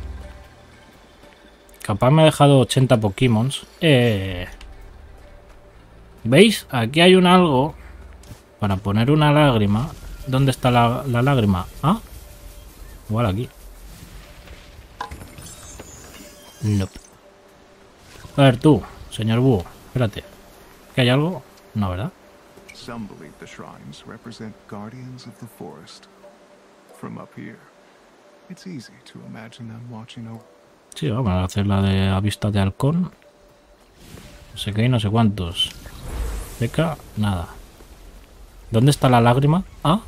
Capaz me ha dejado 80 Pokémon. ¿Veis? Aquí hay un algo para poner una lágrima. ¿Dónde está la lágrima? Ah, igual aquí. Nope. A ver tú, señor búho, espérate. ¿Que hay algo? No, ¿verdad? Some believe the shrines represent guardians of the forest. From up here, it's easy to imagine them watching over. Sí, vamos a hacer la de a vista de halcón. No sé qué y no sé cuántos. Beca, nada. ¿Dónde está la lágrima? Ah.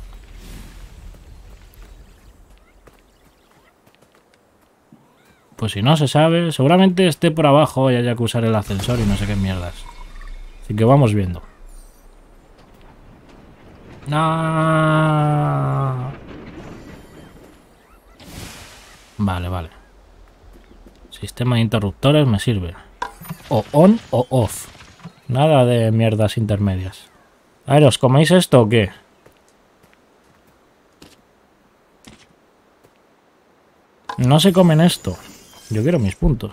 Pues si no se sabe, seguramente esté por abajo y haya que usar el ascensor y no sé qué mierdas. Así que vamos viendo. Ah. Vale, vale. Sistema de interruptores me sirve. O on o off. Nada de mierdas intermedias. A ver, ¿os coméis esto o qué? No se comen esto. Yo quiero mis puntos.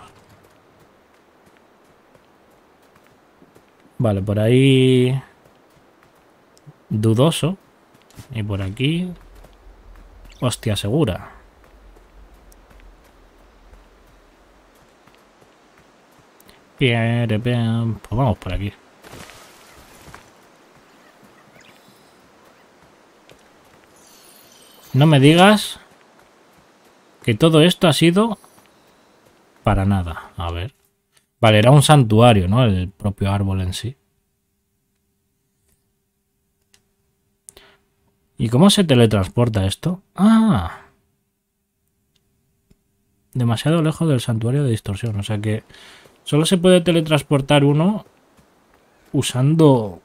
Vale, por ahí... dudoso. Y por aquí... hostia segura. Pues vamos por aquí. No me digas que todo esto ha sido para nada. A ver. Vale, era un santuario, ¿no? El propio árbol en sí. ¿Y cómo se teletransporta esto? Ah. Demasiado lejos del santuario de distorsión. O sea que solo se puede teletransportar uno usando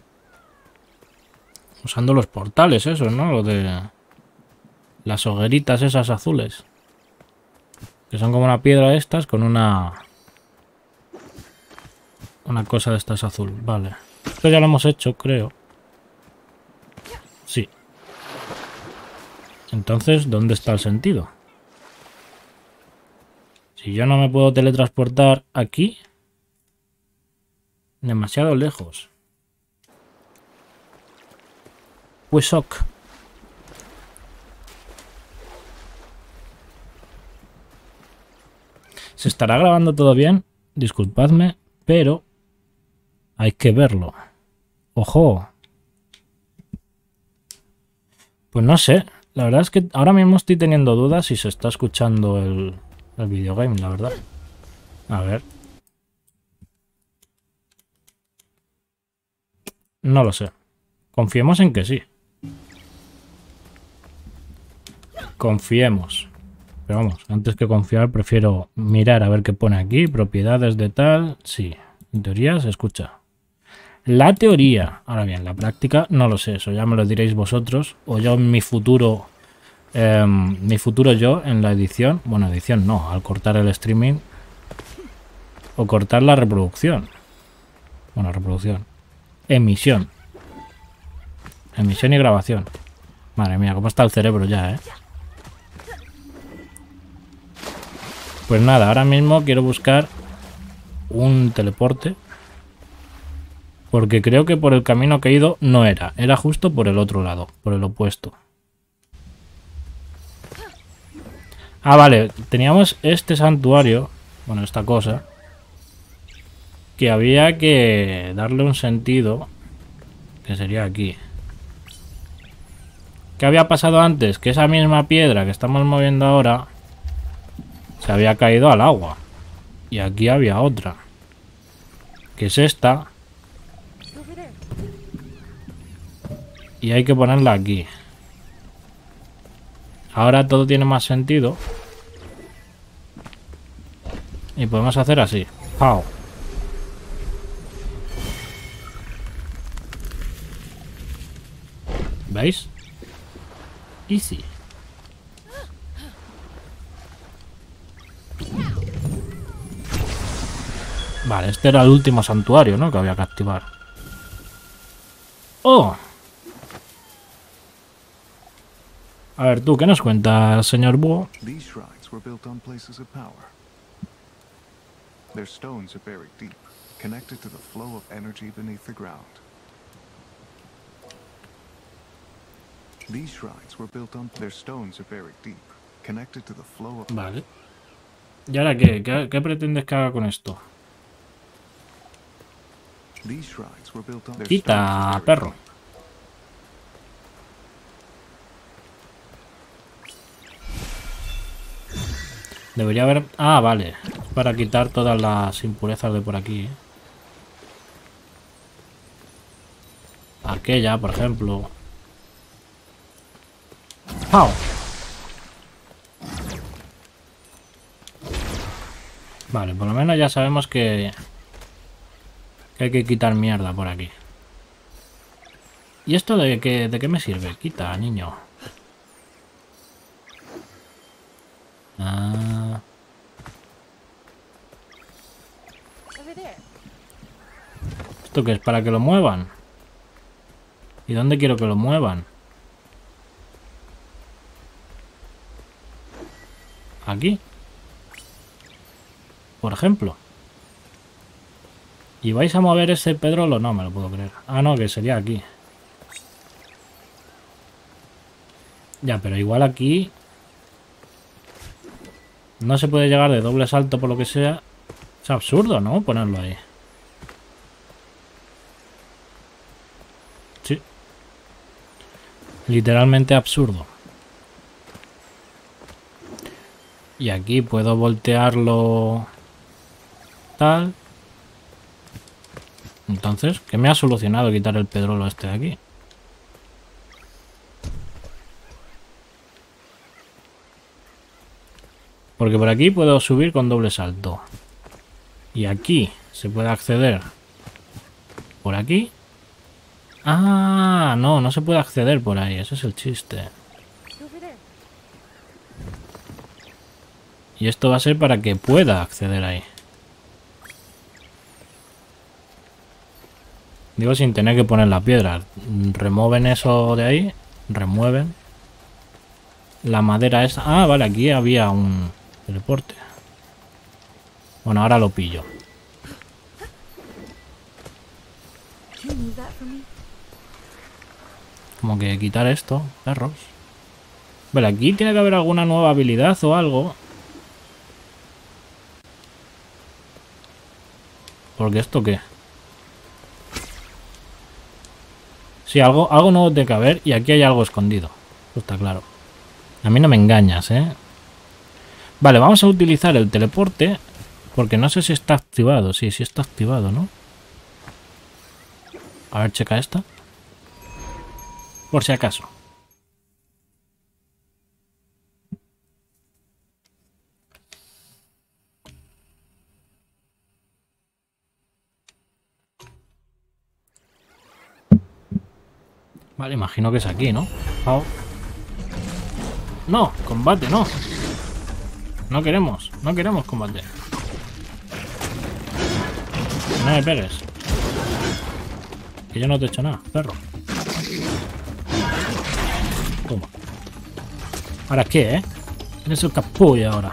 los portales esos, ¿no? Lo de las hogueritas esas azules. Que son como una piedra estas con una cosa de estas azul. Vale. Esto ya lo hemos hecho, creo. Sí. Entonces, ¿dónde está el sentido? Si yo no me puedo teletransportar aquí, demasiado lejos. Pues ok. Se estará grabando todo bien, disculpadme, pero hay que verlo. ¡Ojo! Pues no sé, la verdad es que ahora mismo estoy teniendo dudas si se está escuchando el videogame, la verdad. A ver. No lo sé. Confiemos en que sí. Confiemos. Pero vamos, antes que confiar prefiero mirar a ver qué pone aquí. Propiedades de tal. Sí, en teoría se escucha. La teoría. Ahora bien, la práctica no lo sé. Eso ya me lo diréis vosotros. O yo en mi futuro... yo en la edición. Bueno, edición no. Al cortar el streaming. O cortar la reproducción. Bueno, reproducción. Emisión. Emisión y grabación. Madre mía, cómo está el cerebro ya, ¿eh? Pues nada, ahora mismo quiero buscar un teleporte. Porque creo que por el camino que he ido no era. Era justo por el otro lado, por el opuesto. Ah, vale. Teníamos este santuario. Bueno, esta cosa. Que había que darle un sentido. Que sería aquí. ¿Qué había pasado antes? Que esa misma piedra que estamos moviendo ahora se había caído al agua. Y aquí había otra. Que es esta. Y hay que ponerla aquí. Ahora todo tiene más sentido. Y podemos hacer así. ¡Pau! ¿Veis? Easy. Vale, este era el último santuario, ¿no? Que había que activar. ¡Oh! A ver, tú, ¿qué nos cuentas, señor Búho? These shrines were built on places of power. Their stones are buried deep, connected to the flow of energy beneath the ground. These shrines were built on their stones are buried deep, connected to the flow of. Vale. ¿Y ahora qué? ¿Qué pretendes que haga con esto? These shrines were built on their stones Quita, are buried perro. deep. Debería haber... Ah, vale. Para quitar todas las impurezas de por aquí. Aquella, por ejemplo. ¡Pau! Vale, por lo menos ya sabemos que hay que quitar mierda por aquí. ¿Y esto de qué me sirve? Quita, niño. Ah. ¿Esto qué es? ¿Para que lo muevan? ¿Y dónde quiero que lo muevan? Aquí. Por ejemplo. ¿Y vais a mover ese pedrolo? No me lo puedo creer. Ah, no, que sería aquí. Ya, pero igual aquí no se puede llegar de doble salto por lo que sea. Es absurdo, ¿no? Ponerlo ahí. Sí. Literalmente absurdo. Y aquí puedo voltearlo tal. Entonces, ¿qué me ha solucionado quitar el pedrolo este de aquí? Porque por aquí puedo subir con doble salto. Y aquí se puede acceder por aquí. Ah, no, no se puede acceder por ahí. Ese es el chiste. Y esto va a ser para que pueda acceder ahí. Digo sin tener que poner la piedra. Remueven eso de ahí. Remueven. La madera esa. Ah, vale, aquí había un teleporte. Bueno, ahora lo pillo. Como que quitar esto, perros. Vale, aquí tiene que haber alguna nueva habilidad o algo. ¿Porque esto qué? Sí, algo nuevo tiene que haber y aquí hay algo escondido. Eso está claro. A mí no me engañas, ¿eh? Vale, vamos a utilizar el teleporte. Porque no sé si está activado. Sí, sí está activado, ¿no? A ver, checa esta. Por si acaso. Vale, imagino que es aquí, ¿no? Oh. No, combate, no. No queremos combate. No me pegues. Que yo no te he hecho nada, perro. Toma. ¿Ahora qué, Tienes el capullo ahora.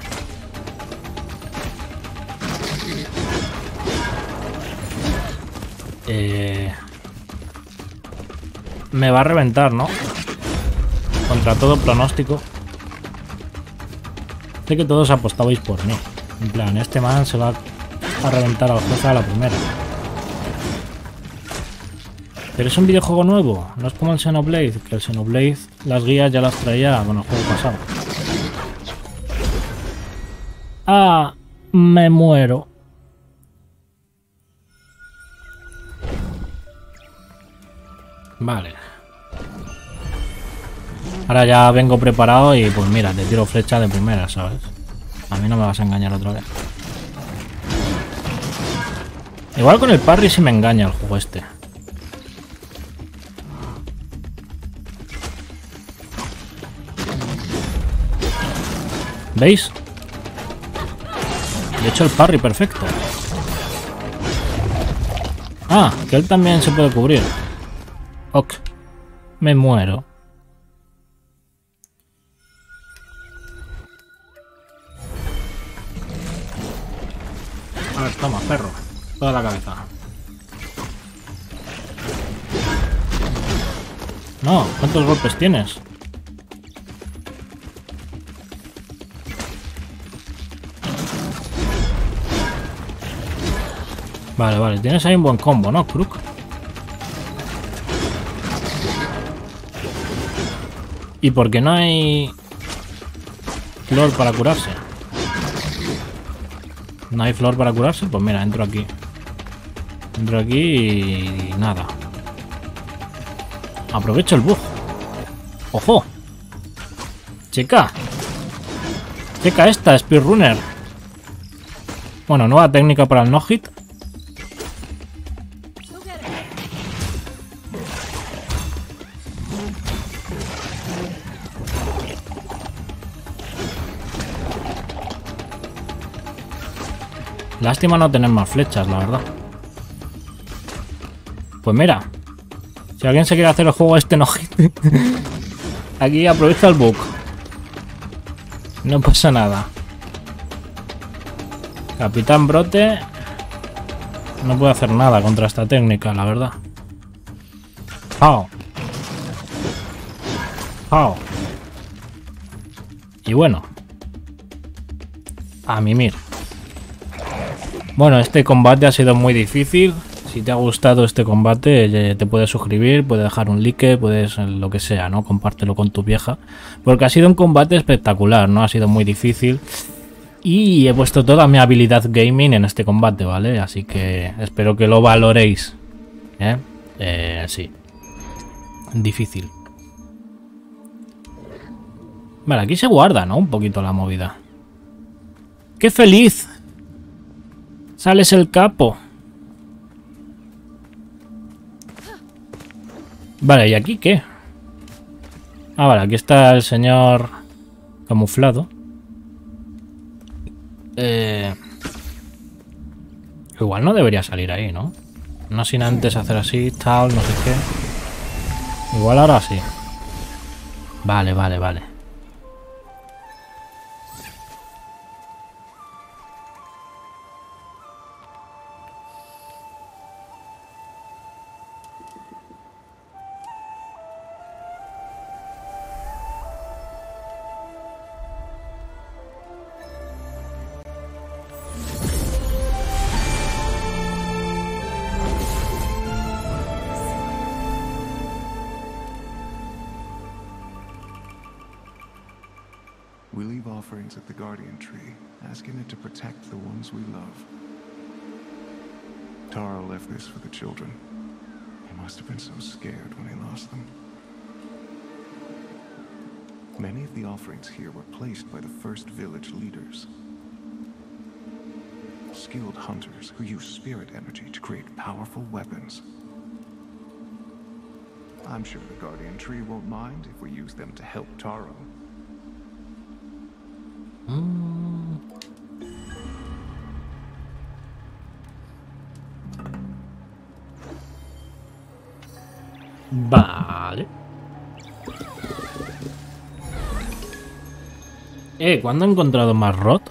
Me va a reventar, ¿no? Contra todo pronóstico. Sé que todos apostabais por mí. En plan, este man se va a reventar al jefe a la primera. Pero es un videojuego nuevo. No es como el Xenoblade. Que el Xenoblade, las guías ya las traía con el juego pasado. Ah, me muero. Vale. Ahora ya vengo preparado y pues mira, te tiro flecha de primera, ¿sabes? A mí no me vas a engañar otra vez. Igual con el parry sí me engaña el juego este. ¿Veis? De hecho el parry perfecto. Ah, que él también se puede cubrir. Ok. Me muero. A ver, toma, perro. Toda la cabeza. No, ¿cuántos golpes tienes? Vale, vale, tienes ahí un buen combo, ¿no, Kruk? ¿Y por qué no hay flor para curarse? ¿No hay flor para curarse? Pues mira, entro aquí. Entro aquí y nada. Aprovecho el bug. ¡Ojo! Checa. Checa esta, Speedrunner. Bueno, nueva técnica para el no-hit. Lástima no tener más flechas, la verdad. Pues mira, si alguien se quiere hacer el juego este no hit, aquí aprovecha el bug. No pasa nada. Capitán Brote no puede hacer nada contra esta técnica, la verdad. ¡Pau! ¡Pau! Y bueno, a mimir. Bueno, este combate ha sido muy difícil. Si te ha gustado este combate, te puedes suscribir, puedes dejar un like, puedes lo que sea, ¿no? Compártelo con tu vieja. Porque ha sido un combate espectacular, ¿no? Ha sido muy difícil. Y he puesto toda mi habilidad gaming en este combate, ¿vale? Así que espero que lo valoréis. Sí. Difícil. Vale, aquí se guarda, ¿no? Un poquito la movida. ¡Qué feliz! Sales el capo. Vale, ¿y aquí qué? Ah, vale, aquí está el señor camuflado. Igual no debería salir ahí, ¿no? No sin antes hacer así, tal, no sé qué. Igual ahora sí. Vale, vale, vale. We leave offerings at the Guardian Tree, asking it to protect the ones we love. Taro left this for the children. He must have been so scared when he lost them. Many of the offerings here were placed by the first village leaders. Skilled hunters who use spirit energy to create powerful weapons. I'm sure the Guardian Tree won't mind if we use them to help Taro. Vale. ¿Cuándo he encontrado más rot?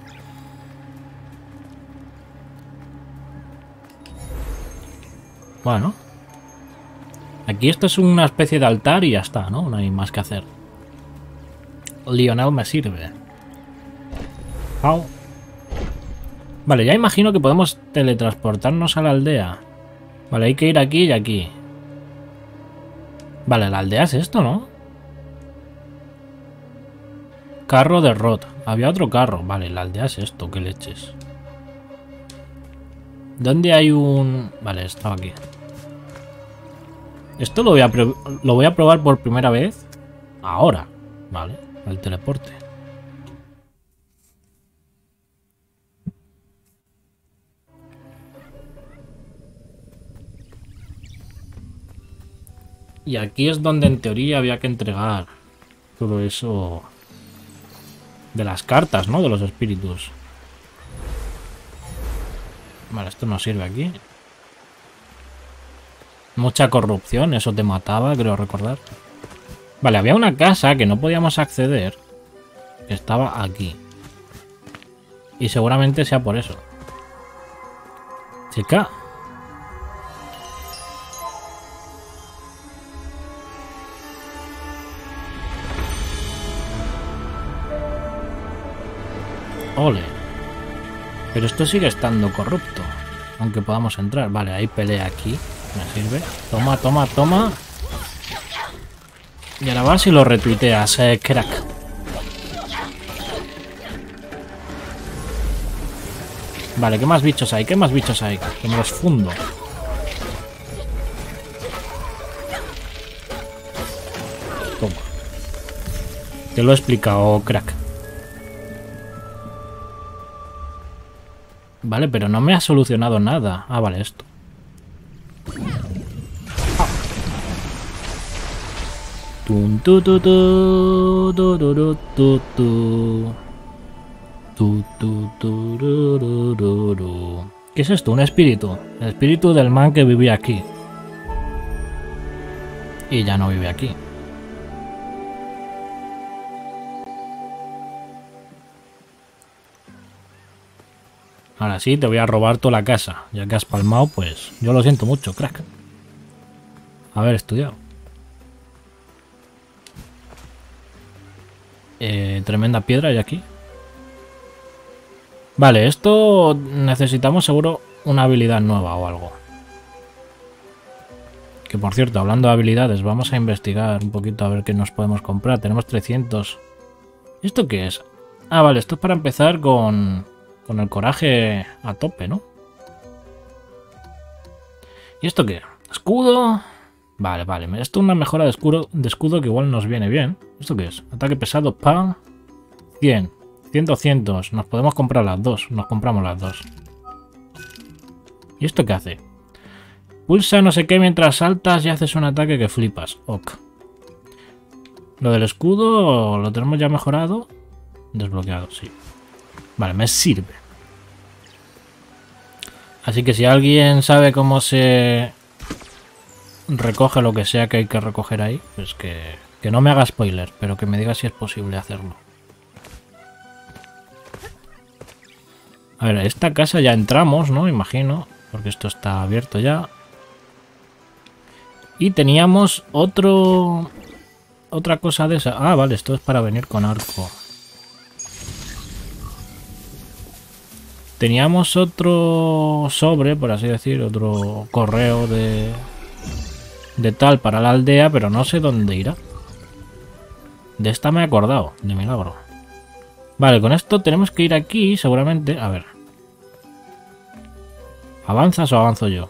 Bueno. Aquí esto es una especie de altar y ya está, ¿no? No hay más que hacer. Lionel me sirve. Au. Vale, ya imagino que podemos teletransportarnos a la aldea. Vale, hay que ir aquí y aquí. Vale, la aldea es esto, ¿no? Carro de Rod. Había otro carro. Vale, la aldea es esto. ¿Qué leches? ¿Dónde hay un...? Vale, estaba aquí. Esto lo voy a probar por primera vez. Ahora. Vale, el teleporte. Y aquí es donde en teoría había que entregar todo eso de las cartas, ¿no? De los espíritus. Vale, esto no sirve aquí. Mucha corrupción, eso te mataba, creo recordar. Vale, había una casa que no podíamos acceder. Que estaba aquí. Y seguramente sea por eso. Chica. Ole. Pero esto sigue estando corrupto. Aunque podamos entrar. Vale, hay pelea aquí. Me sirve. Toma, toma, toma. Y ahora vas y lo retuiteas, crack. Vale, ¿qué más bichos hay? ¿Qué más bichos hay? Que me los fundo. Toma. Te lo he explicado, crack. Vale, pero no me ha solucionado nada. Ah, vale, esto. Tun, tu, tu, tu, tu, tu, tu, tu. Tu, tu, tu, ru, ru, ru, ru. ¿Qué es esto? Un espíritu. El espíritu del man que vivía aquí. Y ya no vive aquí. Ahora sí, te voy a robar toda la casa. Ya que has palmado, pues yo lo siento mucho, crack. Haber estudiado. Tremenda piedra hay aquí. Vale, esto necesitamos seguro una habilidad nueva o algo. Que por cierto, hablando de habilidades, vamos a investigar un poquito a ver qué nos podemos comprar. Tenemos 300. ¿Esto qué es? Ah, vale, esto es para empezar con el coraje a tope, ¿no? ¿Y esto qué? ¿Escudo? Vale, vale. Esto es una mejora de escudo que igual nos viene bien. ¿Esto qué es? Ataque pesado, ¡pam! 100. 100, 200. Nos podemos comprar las dos. Nos compramos las dos. ¿Y esto qué hace? Pulsa no sé qué mientras saltas y haces un ataque que flipas. Ok. Lo del escudo lo tenemos ya mejorado. Desbloqueado, sí. Vale, me sirve. Así que si alguien sabe cómo se recoge lo que sea que hay que recoger ahí, pues que no me haga spoiler, pero que me diga si es posible hacerlo. A ver, a esta casa ya entramos, ¿no? Imagino, porque esto está abierto ya. Y teníamos otra cosa de esa. Ah, vale, esto es para venir con arco. Teníamos otro sobre, por así decir, otro correo de tal para la aldea, pero no sé dónde irá. De esta me he acordado, de milagro. Vale, con esto tenemos que ir aquí, seguramente. A ver. ¿Avanzas o avanzo yo?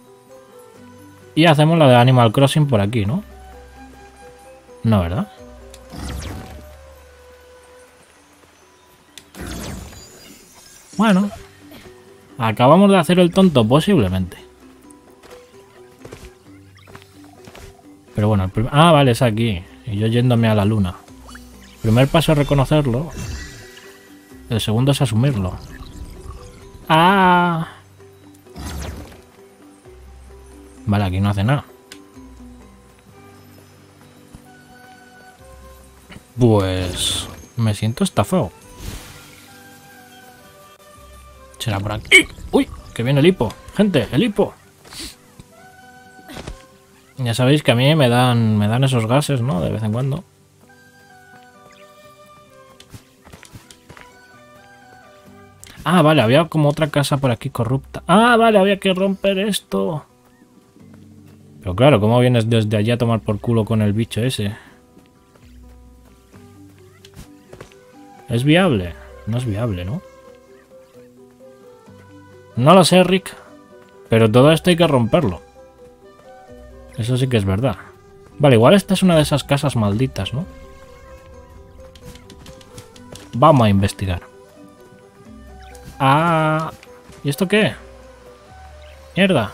Y hacemos la de Animal Crossing por aquí, ¿no? No, ¿verdad? Bueno. ¿Acabamos de hacer el tonto? Posiblemente. Pero bueno, ah, vale, es aquí. Y yo yéndome a la luna. El primer paso es reconocerlo. El segundo es asumirlo. ¡Ah! Vale, aquí no hace nada. Pues me siento estafado. Será por aquí. ¡Uy! Que viene el hipo. Gente, el hipo. Ya sabéis que a mí me dan esos gases, ¿no? De vez en cuando. Ah, vale, había como otra casa por aquí corrupta. Ah, vale, había que romper esto. Pero claro, ¿cómo vienes desde allí a tomar por culo con el bicho ese? ¿Es viable? No es viable, ¿no? No lo sé, Rick. Pero todo esto hay que romperlo. Eso sí que es verdad. Vale, igual esta es una de esas casas malditas, ¿no? Vamos a investigar. Ah... ¿Y esto qué? Mierda.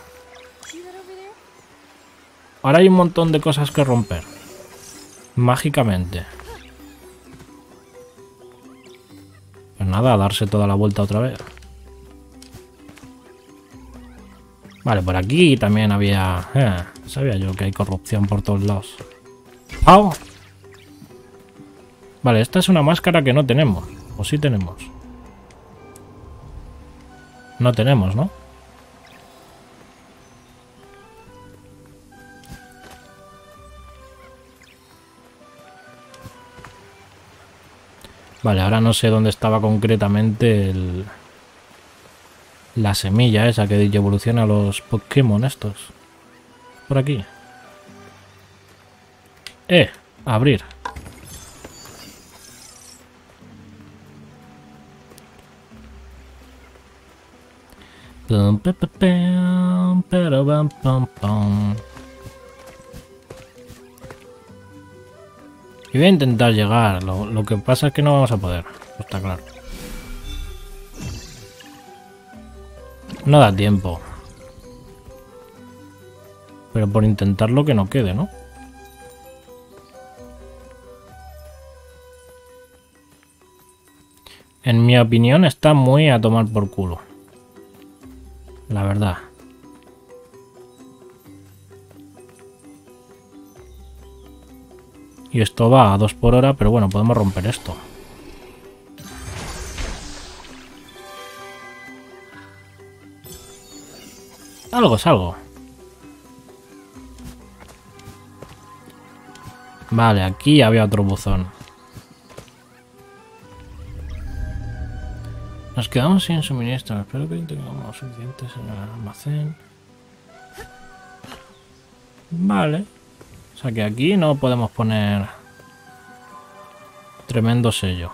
Ahora hay un montón de cosas que romper. Mágicamente. Pues nada, a darse toda la vuelta otra vez. Vale, por aquí también había... sabía yo que hay corrupción por todos lados. ¡Au! Vale, esta es una máscara que no tenemos. ¿O sí tenemos? No tenemos, ¿no? Vale, ahora no sé dónde estaba concretamente la semilla esa que evoluciona a los Pokémon estos. Por aquí. Abrir. Y voy a intentar llegar. Lo que pasa es que no vamos a poder. Está claro. No da tiempo. Pero por intentarlo que no quede, ¿no? En mi opinión está muy a tomar por culo. La verdad. Y esto va a 2 por hora, pero bueno, podemos romper esto. Algo es algo. Vale, aquí había otro buzón. Nos quedamos sin suministro. Espero que tengamos suficientes en el almacén. Vale. O sea que aquí no podemos poner tremendo sello.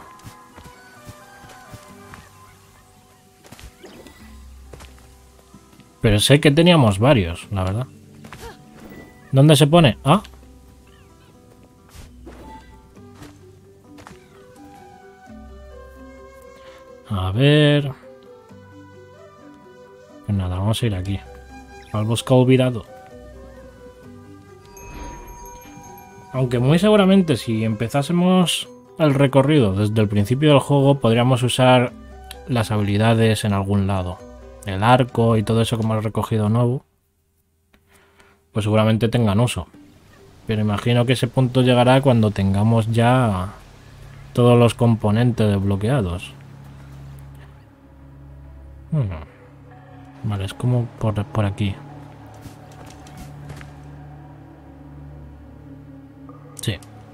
Pero sé que teníamos varios, la verdad. ¿Dónde se pone? Ah. A ver. Pues nada, vamos a ir aquí. Al bosque olvidado. Aunque muy seguramente si empezásemos el recorrido desde el principio del juego podríamos usar las habilidades en algún lado. El arco y todo eso como el recogido nuevo. Pues seguramente tengan uso. Pero imagino que ese punto llegará cuando tengamos ya todos los componentes desbloqueados. Vale, es como por aquí. Sí.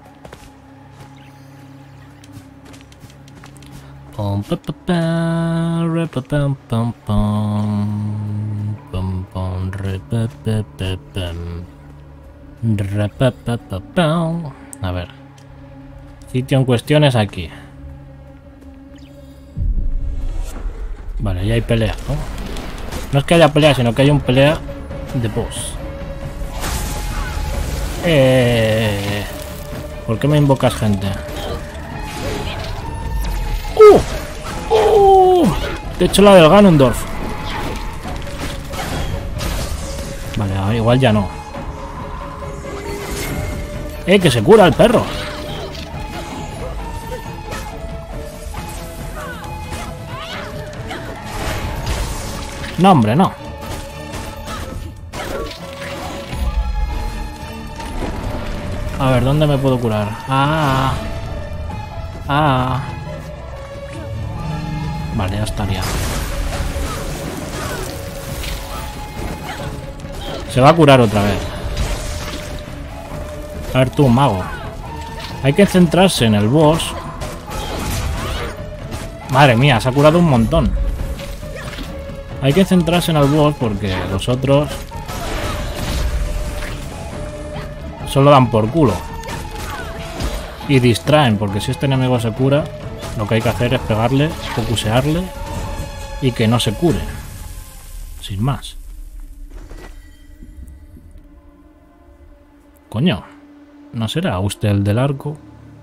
A ver. Sitio en cuestión es aquí. Vale, ya hay pelea, ¿no? No es que haya pelea, sino que hay un pelea de boss. ¿Por qué me invocas, gente? Te he hecho la del Ganondorf. Vale, igual ya no. Que se cura el perro. No, hombre, no. A ver, ¿dónde me puedo curar? Vale, ya estaría. Se va a curar otra vez. A ver tú, mago. Hay que centrarse en el boss. Madre mía, se ha curado un montón. Hay que centrarse en el boss porque los otros solo dan por culo. Y distraen, porque si este enemigo se cura... Lo que hay que hacer es pegarle, focusearle y que no se cure. Sin más. Coño, ¿no será usted el del arco?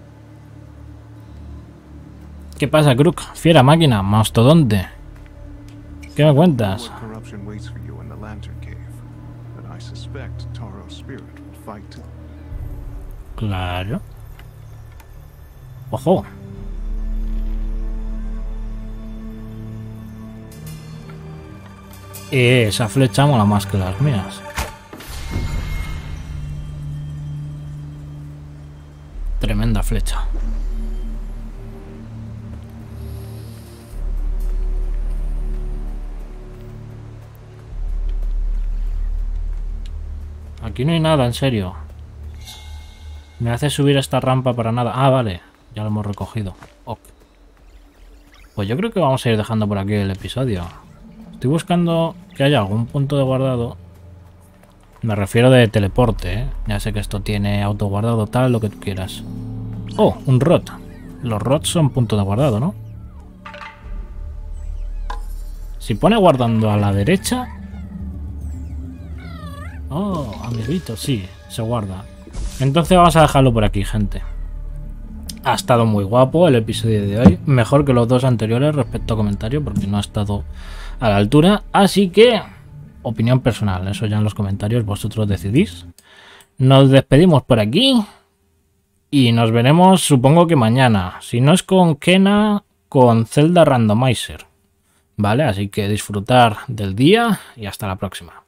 ¿Qué pasa, Crook? Fiera máquina, mastodonte. ¿Qué me cuentas? What corruption waits for you in the Lantern Cave, but I suspect Taro's spirit will fight. Claro. Ojo. Esa flecha mola más que las mías. Tremenda flecha. Aquí no hay nada, en serio. Me hace subir esta rampa para nada. Ah, vale. Ya lo hemos recogido. Ok. Pues yo creo que vamos a ir dejando por aquí el episodio. Estoy buscando que haya algún punto de guardado. Me refiero de teleporte, ¿eh? Ya sé que esto tiene autoguardado tal, lo que tú quieras. Oh, un rot. Los rots son punto de guardado, ¿no? Si pone guardando a la derecha... Oh, amiguito, sí, se guarda. Entonces vamos a dejarlo por aquí, gente. Ha estado muy guapo el episodio de hoy. Mejor que los dos anteriores respecto a comentario, porque no ha estado a la altura. Así que, opinión personal, eso ya en los comentarios vosotros decidís. Nos despedimos por aquí. Y nos veremos, supongo que mañana. Si no es con Kena, con Zelda Randomizer. ¿Vale? Así que disfrutar del día y hasta la próxima.